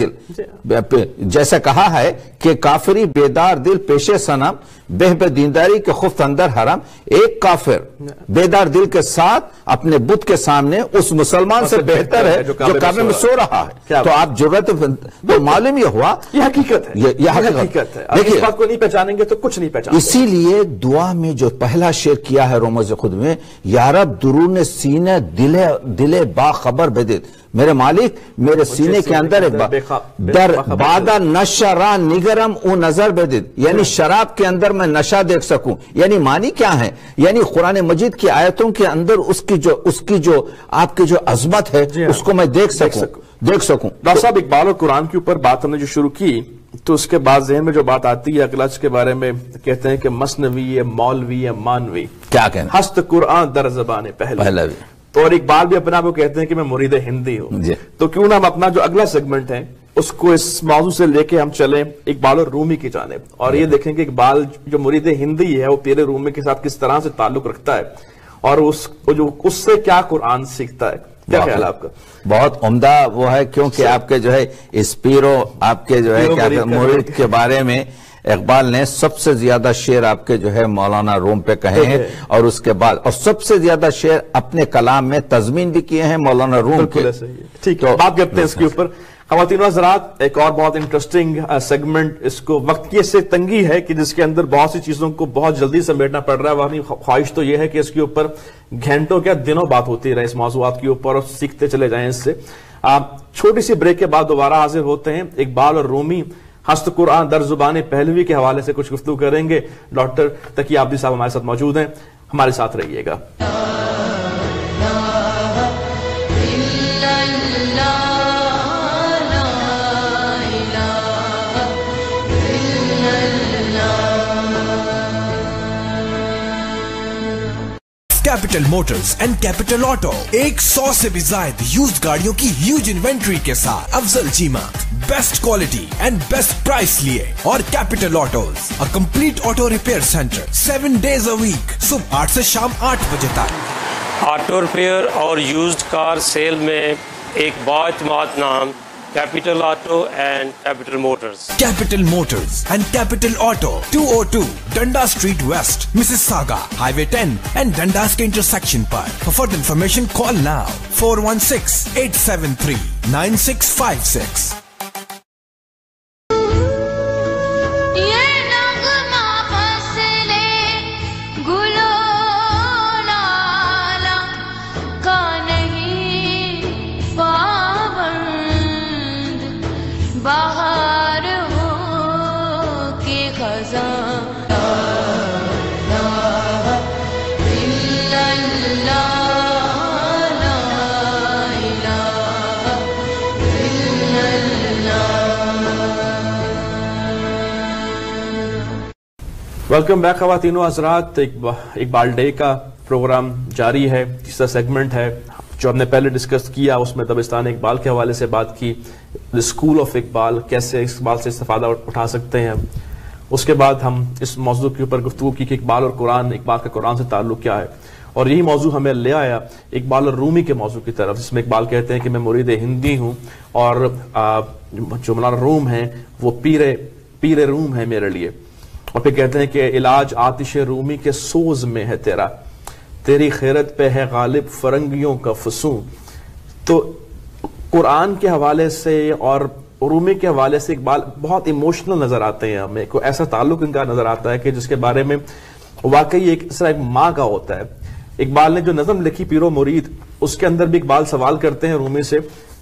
دل. جیسے کہا ہے کہ کافری بیدار دل پیش صنم بہ بہ دینداری کے خفت اندر حرم. ایک کافر بیدار دل کے ساتھ اپنے بت کے سامنے اس مسلمان سے بہتر ہے جو کعبے میں سو رہا ہے. تو آپ جرت، تو معلوم یہ ہوا یہ حقیقت ہے، یہ حقیقت ہے. اس بات کو نہیں پہچانیں گے تو کچھ نہیں پہچانیں. اسی لیے دعا میں جو پہلا شعر کیا ہے رموز خود میں، یا رب درون سینے دل دل باخبر بدید، میرے مالک میرے سینے کے اندر ایک در بادہ نشرا نگرم او نظر بدید، یعنی شراب کے اندر میں نشہ دیکھ سکوں. یعنی معنی کیا ہے؟ یعنی قرآن مجید کی آیتوں کے اندر اس کی جو اس کی جو آپ کی جو عظمت ہے اس کو میں دیکھ سکوں دیکھ سکوں ڈاکٹر صاحب اقبال اور قرآن کے اوپر بات ہم نے جو شروع کی تو اس کے بعد ذہن میں جو بات آتی ہے اقلاج کے بارے میں، کہتے ہیں کہ مثنوی ہے، مولوی ہے، مانوی، کیا کہنا ہست قرآن در زبان پہلوی. تو اور اقبال بھی اپنا کو کہتے ہیں کہ میں مرید ہندی ہوں. تو کیوں نہ ہم اپنا جو اگلا سیگمنٹ ہے اس کو اس موضوع سے لے کے ہم چلیں اقبال اور رومی کی جانب، اور یہ دیکھیں کہ اقبال جو مرید ہندی ہے وہ پیر رومی کے ساتھ کس طرح سے تعلق رکھتا ہے اور اس جو اس سے کیا قرآن سیکھتا ہے. کیا خیال آپ کا؟ بہت عمدہ وہ ہے، کیونکہ آپ کے جو ہے اس پیرو آپ کے جو ہے کیا مرید کے بارے میں اقبال نے سب سے زیادہ شعر آپ کے جو ہے مولانا روم پہ کہے ہیں، اور اس کے بعد اور سب سے زیادہ شعر اپنے کلام میں تضمین بھی کیے ہیں مولانا روم کے. ٹھیک ہے، بات کرتے ہیں اس کے اوپر. خواتین و حضرات، ایک اور بہت انٹرسٹنگ سیگمنٹ، اس کو وقت کی سے تنگی ہے کہ جس کے اندر بہت سی چیزوں کو بہت جلدی سمیٹنا پڑ رہا ہے. وہاں خواہش تو یہ ہے کہ اس کے اوپر گھنٹوں کیا دنوں بات ہوتی رہے اس موضوعات کے اوپر اور سیکھتے چلے جائیں اس سے. چھوٹی سی بریک کے بعد دوبارہ حاضر ہوتے ہیں. اقبال اور رومی ہست قرآن در زبان پہلوی کے حوالے سے کچھ گفتگو کریں گے. ڈاکٹر تقی عابدی صاحب ہمارے ساتھ موجود ہیں، ہمارے ساتھ رہیے گا. Capital Motors and Capital Auto, ایک سو سے بھی زائد یوزڈ گاڑیوں کی ہیوج انوینٹری کے ساتھ افضل قیمت، best quality and best price لیے. اور Capital Autos a complete auto repair centre, seven days a week, صبح آٹھ سے شام آٹھ بجے تک. آٹو ریپیئر اور یوزڈ کار سیل میں ایک بااعتماد نام، Capital Auto and Capital Motors. Capital Motors and Capital Auto, two O two Dundas street west, Mississauga, highway ten and Dundas کے انٹرسیکشن پر. For further information call now four one six eight seven three nine six five six. Welcome back خواتین و حضرات. Iqbal day کا programme جاری ہے، تیسرا segment ہے. جو ہم نے پہلے ڈسکس کیا اس میں دبستان اقبال کے حوالے سے بات کی، اسکول آف اقبال، کیسے اقبال سے استفادہ اٹھا سکتے ہیں. اس کے بعد ہم اس موضوع کے اوپر گفتگو کی کہ اقبال اور قرآن، اقبال کا قرآن سے تعلق کیا ہے، اور یہی موضوع ہمیں لے آیا اقبال اور رومی کے موضوع کی طرف، جس میں اقبال کہتے ہیں کہ میں مرید ہندی ہوں اور جو مولانا روم ہیں وہ پیر پیر روم ہے میرے لیے. اور پھر کہتے ہیں کہ علاج آتش رومی کے سوز میں ہے تیرا، تیری خیرت پہ ہے غالب فرنگیوں کا فسون. تو قرآن کے حوالے سے اور رومی کے حوالے سے اقبال بہت ایموشنل نظر آتے ہیں ہمیں. کوئی ایسا تعلق ان کا نظر آتا ہے کہ جس کے بارے میں واقعی ایک اس طرح ایک ماں کا ہوتا ہے. اقبال نے جو نظم لکھی پیرو مرید، اس کے اندر بھی اقبال سوال کرتے ہیں رومی سے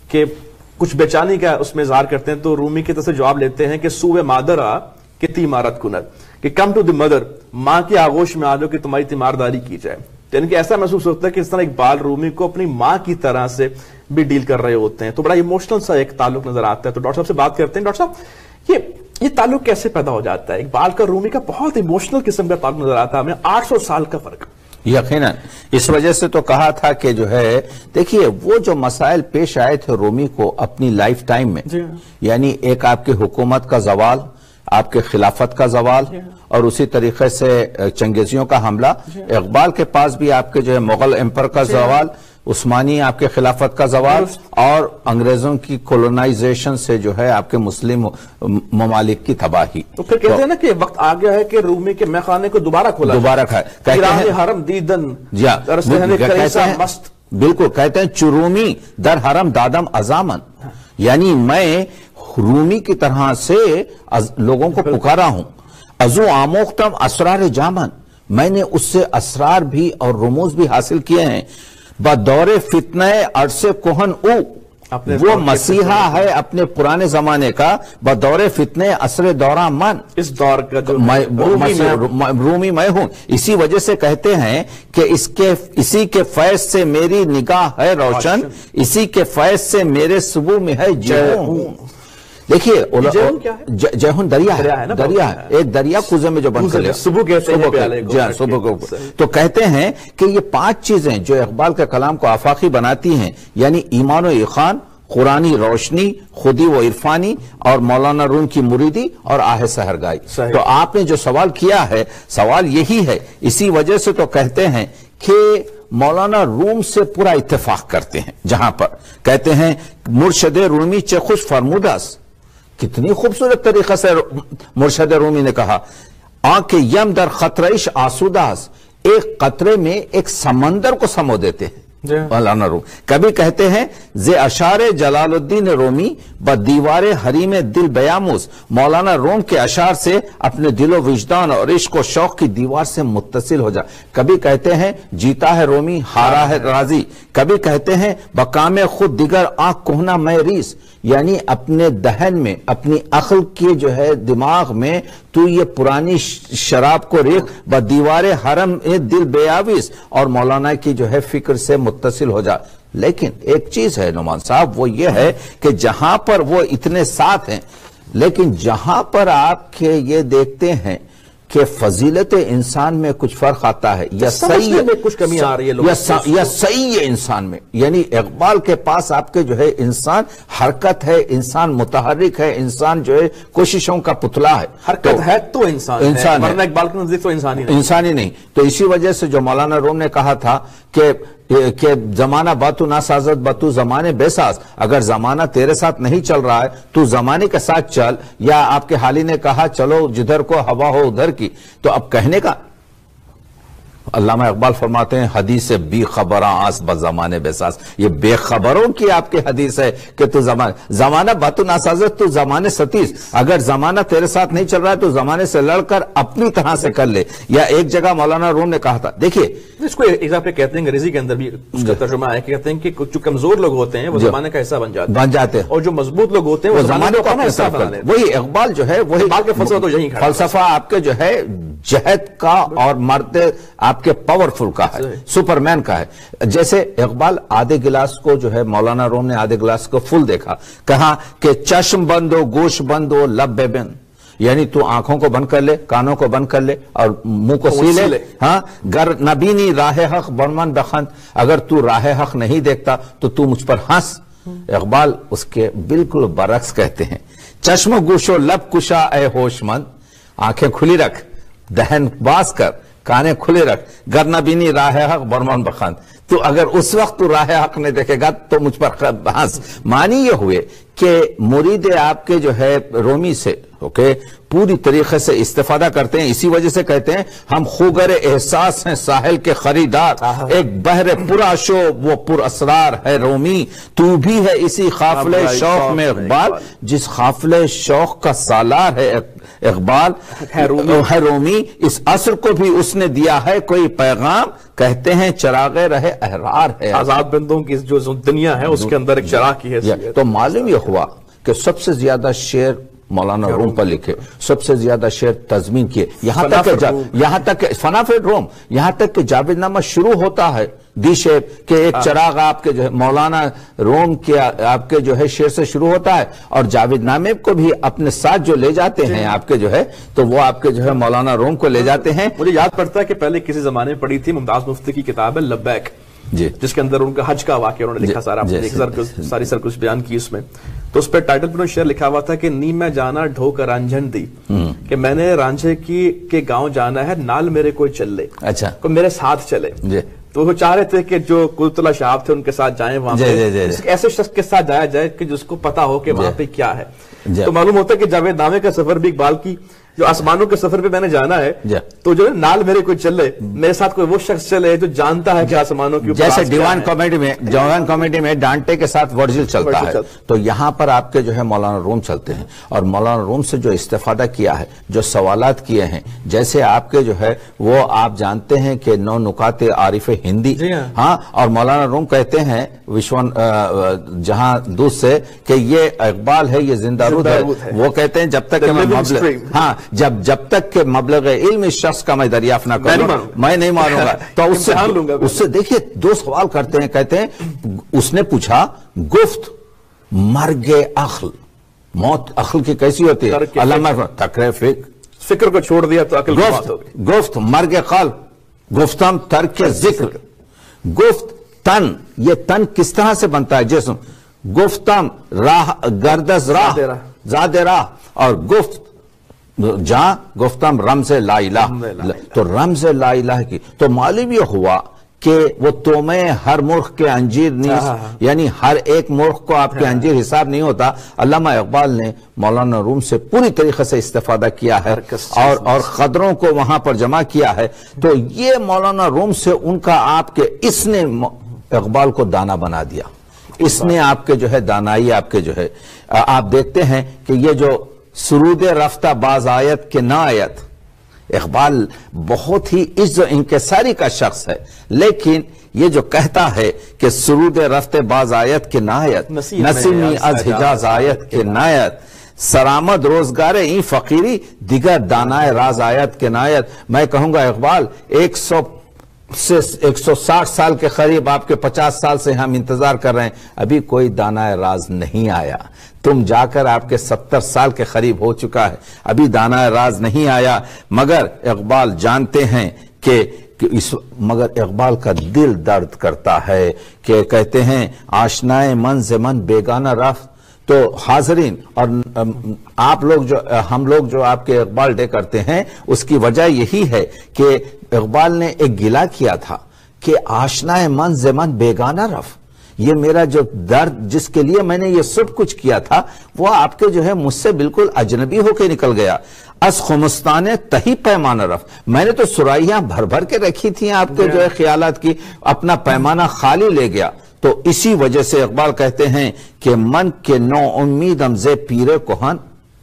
کہ کچھ بیچانی کا اس میں اظہار کرتے ہیں تو رومی کی طرف سے جواب لیتے ہیں کہ سوئے مادر آ کہ تیمارت کنر، کہ کم ٹو دی مدر، ماں کی آغوش میں آ جاؤ کہ تمہاری تیمارداری کی جائے. یعنی کہ ایسا محسوس ہوتا ہے کہ اس طرح اقبال رومی کو اپنی ماں کی طرح سے بھی ڈیل کر رہے ہوتے ہیں. تو بڑا ایموشنل سا ایک تعلق نظر آتا ہے. تو ڈاکٹر صاحب سے بات کرتے ہیں. ڈاکٹر صاحب یہ یہ تعلق کیسے پیدا ہو جاتا ہے؟ اقبال کا رومی کا بہت ایموشنل قسم کا تعلق نظر آتا ہے ہمیں، آٹھ سو سال کا فرق. یقیناً اس وجہ سے تو کہا تھا کہ جو ہے دیکھیے وہ جو مسائل پیش آئے تھے رومی کو اپنی لائف ٹائم میں، یعنی ایک آپ کی حکومت کا زوال، آپ کے خلافت کا زوال، اور اسی طریقے سے چنگیزیوں کا حملہ. اقبال کے پاس بھی آپ کے جو ہے مغل امپر کا زوال، عثمانی آپ کے خلافت کا زوال، اور انگریزوں کی کولونائزیشن سے جو ہے آپ کے مسلم ممالک کی تباہی. تو پھر کہتے ہیں نا کہ وقت آ گیا ہے کہ رومی کے میخانے کو دوبارہ کھولا دوبارہ کھائے حرم دیدن مست. بالکل کہتے ہیں چرومی در حرم دادم ازامن، یعنی میں رومی کی طرح سے لوگوں کو پکارا ہوں. ازو آموختم اسرار جامن، میں نے اس سے اسرار بھی اور رموز بھی حاصل کیے ہیں. بدور فتنہ عرص کوہن او، وہ مسیحا ہے اپنے پرانے زمانے کا، بدور فتنہ عصر دوران من، اس دور کا جو رومی میں ہوں. اسی وجہ سے کہتے ہیں کہ اس کے اسی کے فیض سے میری نگاہ ہے روشن، اسی کے فیض سے میرے صبح میں ہے جہون. دیکھیے جہون دریا ہے، دریا ہے ایک دریا کوزے میں جو بن کر لیا صبح کہتے ہیں صبح کو. تو کہتے ہیں کہ یہ پانچ چیزیں جو اقبال کے کلام کو آفاقی بناتی ہیں، یعنی ایمان و ایقان، قرآنی روشنی، خودی و عرفانی، اور مولانا روم کی مریدی، اور آہ سحرگائی. تو آپ نے جو سوال کیا ہے، سوال یہی ہے. اسی وجہ سے تو کہتے ہیں کہ مولانا روم سے پورا اتفاق کرتے ہیں. جہاں پر کہتے ہیں مرشد رومی چے خوش فرموداس، کتنی خوبصورت طریقہ سے مرشد رومی نے کہا، آنکھ یم در خطرش آسوداس، ایک قطرے میں ایک سمندر کو سمو دیتے ہیں مولانا روم. کبھی کہتے ہیں زِ اشعار جلال الدین رومی بدیوار حریم دل بیاموز، مولانا روم کے اشعار سے اپنے دل و وجدان اور عشق و شوق کی دیوار سے متصل ہو جا. کبھی کہتے ہیں جیتا ہے رومی ہارا ہے راضی. کبھی کہتے ہیں بکام خود دیگر آنکھ کوہنا میں ریس، یعنی اپنے دہن میں، اپنی عقل کے جو ہے دماغ میں تو یہ پرانی شراب کو ریخ، بدیوار حرم دل بیاویس، اور مولانا کی جو ہے فکر سے متصل ہو جا. لیکن ایک چیز ہے نعمان صاحب، وہ یہ ہے کہ جہاں پر وہ اتنے ساتھ ہیں، لیکن جہاں پر آپ کے یہ دیکھتے ہیں کہ فضیلت انسان میں کچھ فرق آتا ہے یا صحیح میں کچھ کمی آ رہی ہے یا صحیح ہے انسان میں. یعنی اقبال کے پاس آپ کے جو ہے انسان حرکت ہے، انسان متحرک ہے، انسان جو ہے کوششوں کا پتلا ہے. حرکت ہے تو انسان انسان ہے، ورنہ اقبال کے نزدیک تو انسانی نہیں انسانی نہیں. تو اسی وجہ سے جو مولانا روم نے کہا تھا کہ کہ زمانہ باتو ناسازت باتو زمانے بے ساز، اگر زمانہ تیرے ساتھ نہیں چل رہا ہے تو زمانے کے ساتھ چل. یا آپ کے حالی نے کہا چلو جدھر کو ہوا ہو ادھر کی. تو اب کہنے کا علامہ اقبال فرماتے ہیں حدیث بی خبراں آس بزمانے بے ساز، یہ بے خبروں کی آپ کی حدیث ہے کہ تو زمانہ زمانہ باتو ناسازت تو زمانے ستیس، اگر زمانہ تیرے ساتھ نہیں چل رہا ہے تو زمانے سے لڑ کر اپنی طرح سے کر لے. یا ایک جگہ مولانا روم نے کہا تھا، دیکھیے اس کو ایگزامپل پہ کہتے ہیں انگریزی کے اندر بھی اس کا ترجمہ ہے، کہتے ہیں کہ جو کمزور لوگ ہوتے ہیں وہ زمانے کا حصہ بن جاتے ہیں بن جاتے ہیں اور جو مضبوط لوگ ہوتے ہیں وہ زمانے کا حصہ بنا لیتے ہیں. وہی اقبال جو ہے وہی اقبال کا فلسفہ تو یہی کھڑا ہے. فلسفہ آپ کے جو ہے جہد کا اور مرد آپ کے پاورفل کا ہے، سپر مین کا ہے. جیسے اقبال آدھے گلاس کو جو ہے مولانا روم نے آدھے گلاس کو فل دیکھا، کہا کہ چشم بند ہو گوش بند ہو لب بے بند، یعنی تو آنکھوں کو بند کر لے، کانوں کو بند کر لے اور منہ کو سی لے. ہاں گر نبینی راہ حق برمن بخند، اگر تو راہ حق نہیں دیکھتا تو تو مجھ پر ہنس. اقبال اس کے بالکل برعکس کہتے ہیں، چشم گوشو لب کشا اے ہوش مند، آنکھیں کھلی رکھ، دہن باز کر، کانے کھلے رکھ، گر نبینی راہ حق برمن بخند. تو اگر اس وقت تو راہ حق نہیں دیکھے گا تو مجھ پر ہنس. معنی یہ ہوئے کہ مرید آپ کے جو ہے رومی سے اوکے پوری طریقے سے استفادہ کرتے ہیں. اسی وجہ سے کہتے ہیں ہم خوگر احساس ہیں ساحل کے خریدار، ایک بحر پرآشو وہ پر اسرار ہے رومی، تو بھی ہے اسی قافلے شوق میں اقبال جس قافلے شوق کا سالار ہے اقبال ہے رومی، اس عصر کو بھی اس نے دیا ہے کوئی پیغام، کہتے ہیں چراغ رہے احرار ہے، آزاد بندوں کی جو دنیا ہے اس کے اندر ایک چراغ کی حیثیت۔ تو معلوم یہ ہوا کہ سب سے زیادہ شعر مولانا روم پر لکھے، سب سے زیادہ شعر تضمین کیے، یہاں تک کہ یہاں تک کہ فنافع روم، یہاں تک کہ جاوید نامہ شروع ہوتا ہے دی شیپ کہ ایک چراغ آپ کے جو ہے مولانا روم کے آپ کے جو ہے شعر سے شروع ہوتا ہے، اور جاوید نامے کو بھی اپنے ساتھ جو لے جاتے ہیں آپ کے جو ہے تو وہ آپ کے جو ہے مولانا روم کو لے جاتے ہیں۔ مجھے یاد پڑتا ہے کہ پہلے کسی زمانے میں پڑھی تھی ممتاز مفتی کی کتاب ہے لبیک، جی، جس کے اندر ان کا حج کا واقعہ انہوں نے لکھا، سارا ساری سرکش بیان کی اس میں، تو اس پہ ٹائٹل پر شعر لکھا ہوا تھا کہ نی میں جانا ڈھوک رانجھن دی، کہ میں نے رانجھے کی کے گاؤں جانا ہے، نال میرے کوئی چلے، اچھا کوئی میرے ساتھ چلے، جی، تو وہ چاہ رہے تھے کہ جو قدرت اللہ شہاب تھے ان کے ساتھ جائیں وہاں پہ، ایسے شخص کے ساتھ جایا جائے کہ جس کو پتا ہو کہ وہاں پہ کیا ہے۔ تو معلوم ہوتا ہے کہ جاوید نامے کا سفر بھی اقبال کی جو آسمانوں کے سفر پہ میں نے جانا ہے، تو جو نال میرے کوئی چلے، میرے ساتھ کوئی وہ شخص چلے جو جانتا ہے کہ آسمانوں کی، جیسے ڈیوان کامیڈی میں ڈیوان کامیڈی میں ڈانٹے کے ساتھ ورجل چلتا ہے، تو یہاں پر آپ کے جو ہے مولانا روم چلتے ہیں، اور مولانا روم سے جو استفادہ کیا ہے، جو سوالات کیے ہیں، جیسے آپ کے جو ہے وہ آپ جانتے ہیں کہ نو نکات عارف ہندی، ہاں، اور مولانا روم کہتے ہیں وشوان جہاں دوست سے کہ یہ اقبال ہے، یہ زندہ رود ہے، وہ کہتے ہیں جب تک کہ میں مبلغ ہاں جب جب تک کہ مبلغ علم اس شخص کا میں دریافت نہ کروں میں نہیں مانوں گا۔ تو اس سے اس سے دیکھیے دو سوال کرتے ہیں، کہتے ہیں اس نے پوچھا گفت مرگ عقل، موت عقل کی کیسی ہوتی ہے؟ علامہ تکرے فکر کو چھوڑ دیا تو عقل کی بات ہو گئی۔ گفت مرگ قلب، گفتم ترک ذکر، گفت تن، یہ تن کس طرح سے بنتا ہے؟ جسم، گفتم راہ گردز راہ زاد راہ، اور گفت جہاں گفتم رمز لا الہ، تو رمز لا الہ کی تو معلوم یہ ہوا کہ وہ تومیں ہر مرخ کے انجیر نہیں، یعنی ہر ایک مرخ کو آپ کے انجیر حساب نہیں ہوتا۔ علامہ اقبال نے مولانا روم سے پوری طریقے سے استفادہ کیا ہے اور اور قدروں کو وہاں پر جمع کیا ہے، تو یہ مولانا روم سے ان کا آپ کے اس نے اقبال کو دانا بنا دیا، اس نے آپ کے جو ہے دانائی آپ کے جو ہے آپ دیکھتے ہیں کہ یہ جو سرود رفتہ باز آیت کے نہ آیت، اقبال بہت ہی عز و انکساری کا شخص ہے، لیکن یہ جو کہتا ہے کہ سرود رفتہ باز آیت کے نہ آیت، نسیمی از حجاز آیت کے نہ آیت، سرآمد روزگار این فقیری دیگر دانائے راز آیت کے نہ آیت۔ میں کہوں گا اقبال ایک سو سے ایک سو ساٹھ سال کے قریب، آپ کے پچاس سال سے ہم انتظار کر رہے ہیں، ابھی کوئی دانائے راز نہیں آیا، تم جا کر آپ کے ستر سال کے قریب ہو چکا ہے، ابھی دانائے راز نہیں آیا، مگر اقبال جانتے ہیں کہ اس مگر اقبال کا دل درد کرتا ہے کہ کہتے ہیں آشنائے من ز من بیگانہ رفت۔ تو حاضرین اور آپ لوگ جو ہم لوگ جو آپ کے اقبال ڈے کرتے ہیں، اس کی وجہ یہی ہے کہ اقبال نے ایک گلہ کیا تھا کہ آشنائے من ز من بیگانہ رفت، یہ میرا جو درد جس کے لیے میں نے یہ سب کچھ کیا تھا وہ آپ کے جو ہے مجھ سے بالکل اجنبی ہو کے نکل گیا۔ از خمستان تہی پیمانہ رفت، میں نے تو سرائیاں بھر بھر کے رکھی تھیں آپ کے جو ہے خیالات کی، اپنا پیمانہ خالی لے گیا۔ تو اسی وجہ سے اقبال کہتے ہیں کہ من کے نو امیدم ز پیر کوہن،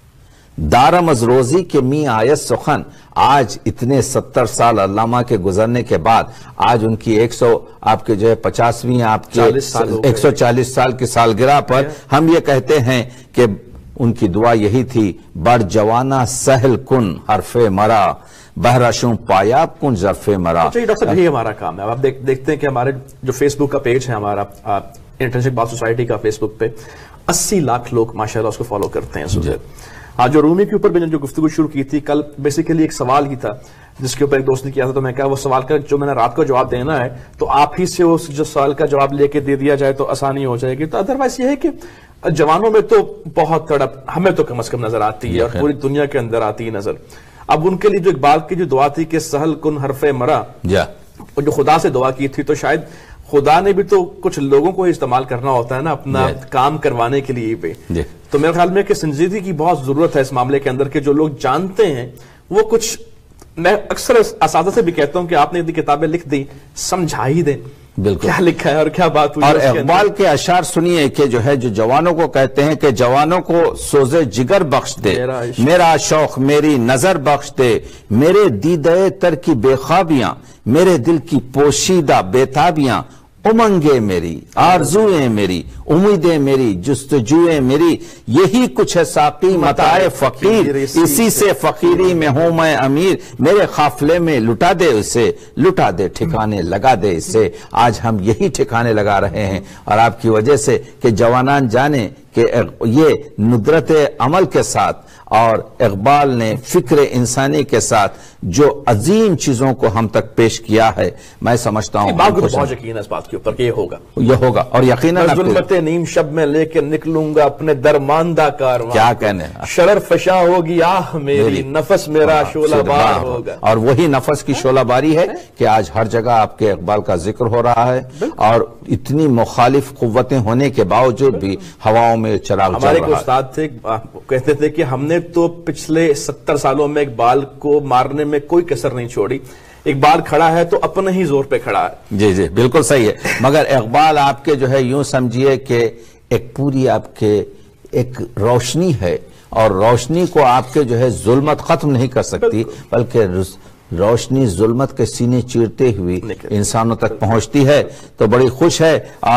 دارم از روزی کے می آیت سخن۔ آج اتنے ستر سال علامہ کے گزرنے کے بعد آج ان کی ایک سو آپ کے جو ہے پچاسویں آپ کے ایک سو چالیس سال کی سالگرہ پر ہم یہ کہتے ہیں کہ ان کی دعا یہی تھی، بر جوانا سہل کن حرف مرا، بہراشوں پایاب کن ظرف مرا۔ چلیے ڈاکٹر صاحب، یہی ہمارا کام ہے۔ آپ دیکھتے ہیں کہ ہمارے جو فیس بک کا پیج ہے ہمارا انٹرنیشنل بال سوسائٹی کا فیس بک پہ اسی لاکھ لوگ ماشاءاللہ اس کو فالو کرتے ہیں۔ ہاں، جو رومی کے اوپر میں نے جو گفتگو شروع کی تھی کل، بیسیکلی ایک سوال ہی تھا جس کے اوپر ایک دوست نے کیا تھا، تو میں کہا وہ سوال کا جو میں نے رات کو جواب دینا ہے تو آپ ہی سے اس جو سوال کا جواب لے کے دے دیا جائے تو آسانی ہو جائے گی۔ تو ادروائز یہ ہے کہ جوانوں میں تو بہت تڑپ ہمیں تو کم از کم نظر آتی ہے اور پوری دنیا کے اندر آتی ہے نظر۔ اب ان کے لیے جو اقبال کی جو دعا تھی کہ سہل کن حرف مرا، جو خدا سے دعا کی تھی، تو شاید خدا نے بھی تو کچھ لوگوں کو استعمال کرنا ہوتا ہے نا اپنا کام کروانے کے لیے پہ۔ تو میرے خیال میں کہ سنجیدگی کی بہت ضرورت ہے اس معاملے کے اندر کہ جو لوگ جانتے ہیں وہ کچھ، میں اکثر اساتذہ سے بھی کہتا ہوں کہ آپ نے اتنی کتابیں لکھ دی، سمجھا ہی دیں بالکل کیا لکھا ہے اور کیا بات ہوئی. اور اقبال کے اشعار سنیے کہ جو ہے جو جوانوں کو کہتے ہیں کہ جوانوں کو سوزے جگر بخش دے, میرا شوق میری نظر بخش دے, میرے دیدے تر کی بے خوابیاں, میرے دل کی پوشیدہ بیتابیاں, امنگیں میری, آرزویں میری, امیدیں میری, جستجویں میری, یہی کچھ ہے ساقی متاع فقیر, اسی سے فقیری میں ہوں میں امیر, میرے قافلے میں لٹا دے اسے, لٹا دے ٹھکانے لگا دے اسے. آج ہم یہی ٹھکانے لگا رہے ہیں اور آپ کی وجہ سے کہ جوانان جانے کہ یہ ندرت عمل کے ساتھ اور اقبال نے فکر انسانی کے ساتھ جو عظیم چیزوں کو ہم تک پیش کیا ہے, میں سمجھتا ہوں بات کو بہت یقین ہے اس بات کے اوپر کہ یہ ہوگا, یہ ہوگا. اور یقیناً ظلمت نیم شب میں لے کے نکلوں گا اپنے درماندہ کارواں, کیا کہنے, شرر فشاں ہوگی آہ میری, نفس میرا شعلہ بار ہوگا. اور وہی نفس کی شعلہ باری ہے کہ آج ہر جگہ آپ کے اقبال کا ذکر ہو رہا ہے, اور اتنی مخالف قوتیں ہونے کے باوجود بھی ہواؤں میں چراغ جل رہا ہے. ہمارے استاد تھے, کہتے تھے کہ ہم نے تو پچھلے ستر سالوں میں اقبال کو مارنے میں کوئی کسر نہیں چھوڑی, اقبال کھڑا ہے تو اپنے ہی زور پہ کھڑا ہے. جی جی بالکل صحیح ہے. مگر اقبال آپ کے جو ہے یوں سمجھیے کہ ایک پوری آپ کے ایک روشنی ہے, اور روشنی کو آپ کے جو ہے ظلمت ختم نہیں کر سکتی, بلکہ روشنی ظلمت کے سینے چیرتے ہوئی انسانوں تک پہنچتی ہے. تو بڑی خوش ہے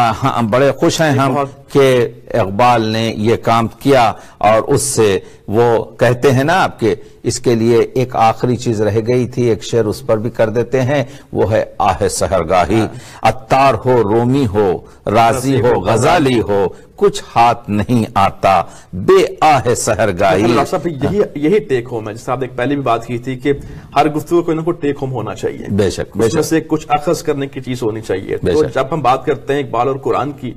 بڑے خوش ہیں ہم کہ اقبال نے یہ کام کیا, اور اس سے وہ کہتے ہیں نا آپ کے, اس کے لیے ایک آخری چیز رہ گئی تھی, ایک شعر اس پر بھی کر دیتے ہیں, وہ ہے آہ سحرگاہی, عطار ہو رومی ہو رازی ہو غزالی ہو, کچھ ہاتھ نہیں آتا بے آہ سحرگاہی. یہی یہی ٹیک ہوم ہے, جس آپ نے پہلے بھی بات کی تھی کہ ہر گفتگو کوئی نہ کوئی ٹیک ہوم ہونا چاہیے, بے شک بے شک سے کچھ اخذ کرنے کی چیز ہونی چاہیے. تو جب ہم بات کرتے ہیں اقبال اور قرآن کی,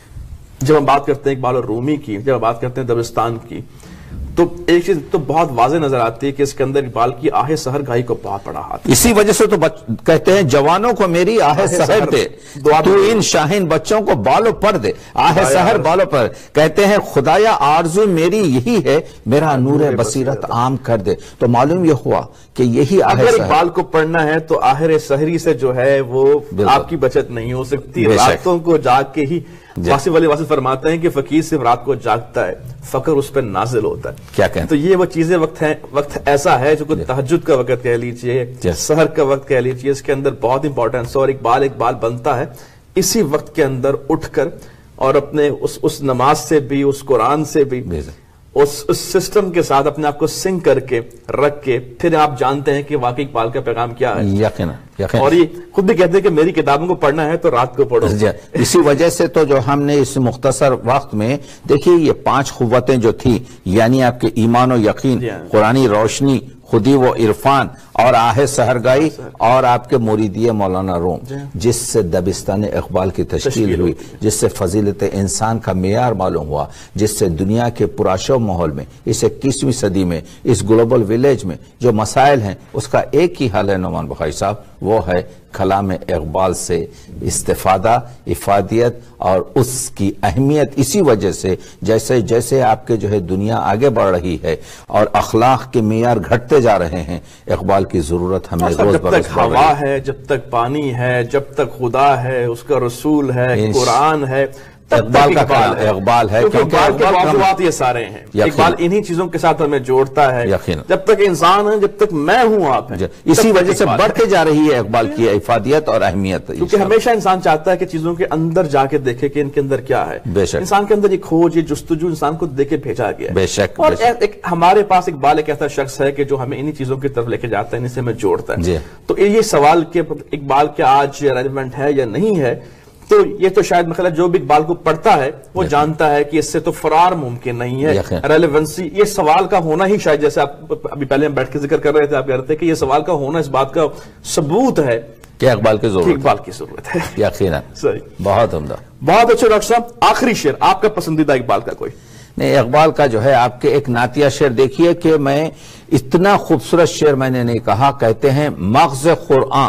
جب ہم بات کرتے ہیں اقبال اور رومی کی, جب ہم بات کرتے ہیں دبستان کی, تو ایک چیز تو بہت واضح نظر آتی ہے کہ اس کے اندر اقبال کی آہ سحرگاہی کو بہت بڑا ہاتھ. اسی وجہ سے تو کہتے ہیں جوانوں کو میری آہ سحر دے, تو ان شاہین بچوں کو بالوں پر دے, آہ سحر بالوں پر. کہتے ہیں خدایا آرزو میری یہی ہے, میرا نور بصیرت عام کر دے. تو معلوم یہ ہوا کہ یہی آہ اگر سحر, اقبال کو پڑھنا ہے تو آخر سحری سے جو ہے وہ آپ کی بچت نہیں ہو سکتی. راتوں کو جاگ کے ہی واصف والی واصف فرماتے ہیں کہ فقیر صرف رات کو جاگتا ہے, فقر اس پہ نازل ہوتا ہے. کیا کہیں, تو یہ وہ چیزیں وقت ہیں, وقت ایسا ہے جو کہ تہجد کا وقت کہہ لیجئے, سحر کا وقت کہہ لیجئے, اس کے اندر بہت امپورٹنس ہے. اور اقبال اقبال بنتا ہے اسی وقت کے اندر اٹھ کر, اور اپنے اس اس نماز سے بھی, اس قرآن سے بھی, اس اس سسٹم کے ساتھ اپنے آپ کو سنگ کر کے رکھ کے, پھر آپ جانتے ہیں کہ واقعی اقبال کا پیغام کیا ہے. یقینا, اور یہ خود بھی کہتے ہیں کہ میری کتابوں کو پڑھنا ہے تو رات کو پڑھو. اسی وجہ سے تو جو ہم نے اس مختصر وقت میں دیکھیے یہ پانچ قوتیں جو تھی, یعنی آپ کے ایمان و یقین, قرآنی روشنی, خودی و عرفان, اور آہ سحرگاہی, اور آپ کے مریدی مولانا روم, جس سے دبستان اقبال کی تشکیل ہوئی, جس سے فضیلت انسان کا معیار معلوم ہوا, جس سے دنیا کے پراشو ماحول میں اس اکیسویں صدی میں اس گلوبل ولیج میں جو مسائل ہیں اس کا ایک ہی حل ہے نعمان بخاری صاحب, وہ ہے کلام اقبال سے استفادہ, افادیت اور اس کی اہمیت. اسی وجہ سے جیسے جیسے آپ کے جو ہے دنیا آگے بڑھ رہی ہے اور اخلاق کے معیار گھٹتے جا رہے ہیں, اقبال کی ضرورت ہمیں روز بروز جب تک ہوا ہے, جب تک پانی ہے, جب تک خدا ہے, اس کا رسول ہے, قرآن ہے, اقبال کا کلام اقبال ہے, کیونکہ اقبال کے موضوعات یہ سارے ہیں. اقبال انہی چیزوں کے ساتھ ہمیں جوڑتا ہے. جب تک انسان ہے, جب تک میں ہوں آپ ہیں, اسی وجہ سے بڑھتے جا رہی ہے اقبال کی افادیت اور اہمیت. کیونکہ ہمیشہ انسان چاہتا ہے کہ چیزوں کے اندر جا کے دیکھے کہ ان کے اندر کیا ہے. انسان کے اندر یہ کھوج, یہ جستجو انسان کو دے کے بھیجا گیا ہے. بے شک. اور ہمارے پاس اقبال ایک ایسا شخص ہے کہ جو ہمیں انہی چیزوں کی طرف لے کے جاتا ہے, انہی سے ہمیں جوڑتا ہے. تو یہ سوال کہ اقبال کیا آج ریلیونٹ ہے یا نہیں ہے, تو یہ تو شاید مخلہ جو بھی اقبال کو پڑھتا ہے وہ جانتا ہے کہ اس سے تو فرار ممکن نہیں ہے. ریلیونسی, یہ سوال کا ہونا ہی شاید, جیسے آپ ابھی پہلے ہم بیٹھ کے ذکر کر رہے تھے, آپ کہہ رہے تھے کہ یہ سوال کا ہونا اس بات کا ثبوت ہے کہ اقبال کی ضرورت, اقبال کی ضرورت ہے. یقینا صحیح, بہت عمدہ, بہت اچھا. ڈاکٹر صاحب آخری شعر آپ کا پسندیدہ اقبال کا کوئی؟ نہیں, اقبال کا جو ہے آپ کے ایک نعتیہ شعر دیکھیے کہ میں اتنا خوبصورت شعر میں نے نہیں کہا. کہتے ہیں مغز قرآن,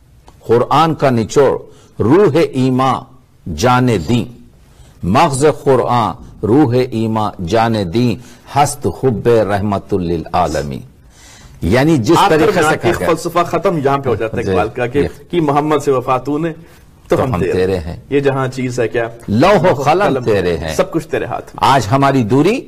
قرآن کا نچوڑ, روح ایمان جانے دیں, مغز قرآن روح ایمان جانے دیں, ہست حب رحمت للعالمین. یعنی جس طریقے سے فلسفہ ختم یہاں پہ ہو جاتا ہے اقبال کا کہ محمد سے وفا تو نے, تو ہم تیرے ہیں. یہ جہاں چیز ہے کیا لوح و قلم تیرے ہیں, سب کچھ تیرے ہاتھ میں. آج ہماری دوری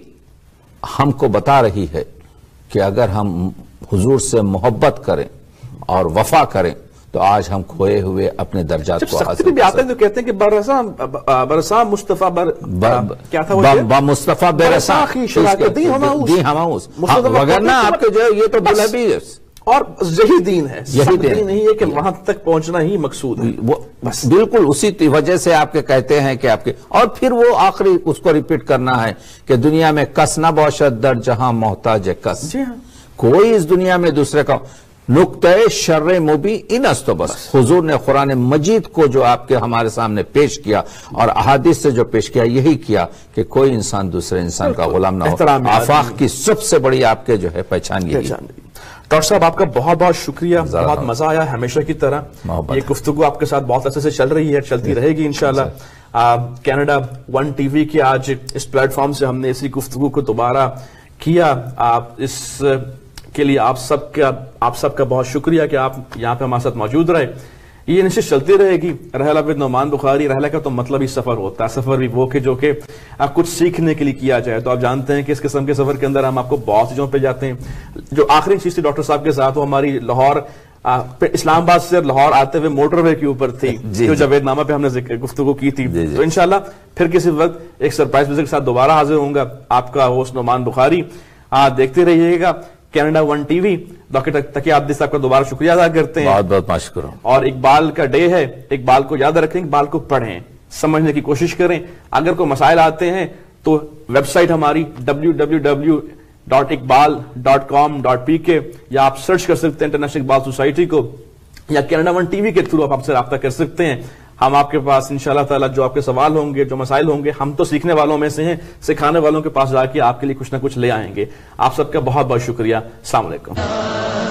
ہم کو بتا رہی ہے کہ اگر ہم حضور سے محبت کریں اور وفا کریں تو آج ہم کھوئے ہوئے اپنے درجات کو حاصل بھی آتے ہیں تو کہتے ہیں کہ برساں برساں مصطفیٰ بر کیا تھا وہ با مصطفیٰ برساں دی ہماؤس, وگرنہ آپ کے جو یہ تو دلہبی ہے اور یہی دین ہے, یہی دین نہیں ہے کہ وہاں تک پہنچنا ہی مقصود ہے. وہ بالکل اسی وجہ سے آپ کے کہتے ہیں کہ آپ کے, اور پھر وہ آخری اس کو ریپیٹ کرنا ہے کہ دنیا میں کس نہ باشد در جہاں محتاج کس. کوئی اس دنیا میں دوسرے کا نقطۂ شر مبی ان است و بس. حضور نے قرآن مجید کو جو آپ کے ہمارے سامنے پیش کیا اور احادیث سے جو پیش کیا, یہی کیا کہ کوئی انسان دوسرے انسان کا غلام نہ ہو. آفاق کی سب سے بڑی آپ کے جو ہے پہچان یہی. ڈاکٹر صاحب آپ کا بہت بہت شکریہ, بہت مزہ آیا ہمیشہ کی طرح. یہ گفتگو آپ کے ساتھ بہت عرصے سے چل رہی ہے, چلتی رہے گی انشاءاللہ. کینیڈا ون ٹی وی کے آج اس پلیٹ فارم سے ہم نے اسی گفتگو کو دوبارہ کیا. آپ اس کے لیے آپ سب کا آپ سب کا بہت شکریہ کہ آپ یہاں پہ ہمارے ساتھ موجود رہے. یہ نشست چلتی رہے گی. رحلہ ود نعمان بخاری, رحلہ کا تو مطلب ہی سفر ہوتا ہے. سفر بھی وہ کہ جو کہ آپ کچھ سیکھنے کے لیے کیا جائے. تو آپ جانتے ہیں کہ اس قسم کے سفر کے اندر ہم آپ کو بہت سی جگہوں پہ جاتے ہیں. جو آخری چیز تھی ڈاکٹر صاحب کے ساتھ وہ ہماری لاہور اسلام آباد سے لاہور آتے ہوئے موٹر وے کے اوپر تھی, جو جاوید نامہ پہ ہم نے گفتگو کی تھی. تو انشاءاللہ پھر کسی وقت ایک سرپرائز وزٹ کے ساتھ دوبارہ حاضر ہوں گا. آپ کا ہوسٹ نعمان بخاری. دیکھتے رہیے گا کینیڈا ون ٹی وی. ڈاکٹر تقی عابدی صاحب کا دوبارہ شکریہ ادا کرتے ہیں. بہت بہت مشکور. اور اقبال کا ڈے ہے, اقبال کو یاد رکھیں, اقبال کو پڑھیں, سمجھنے کی کوشش کریں. اگر کوئی مسائل آتے ہیں تو ویب سائٹ ہماری W W W dot Iqbal dot com dot P K, یا آپ سرچ کر سکتے ہیں انٹرنیشنل اقبال سوسائٹی کو, یا کینیڈا ون ٹی وی کے تھرو آپ آپ سے رابطہ کر سکتے ہیں. ہم آپ کے پاس انشاءاللہ تعالیٰ جو آپ کے سوال ہوں گے, جو مسائل ہوں گے, ہم تو سیکھنے والوں میں سے ہیں, سکھانے والوں کے پاس جا کے آپ کے لیے کچھ نہ کچھ لے آئیں گے. آپ سب کا بہت بہت شکریہ. السلام علیکم.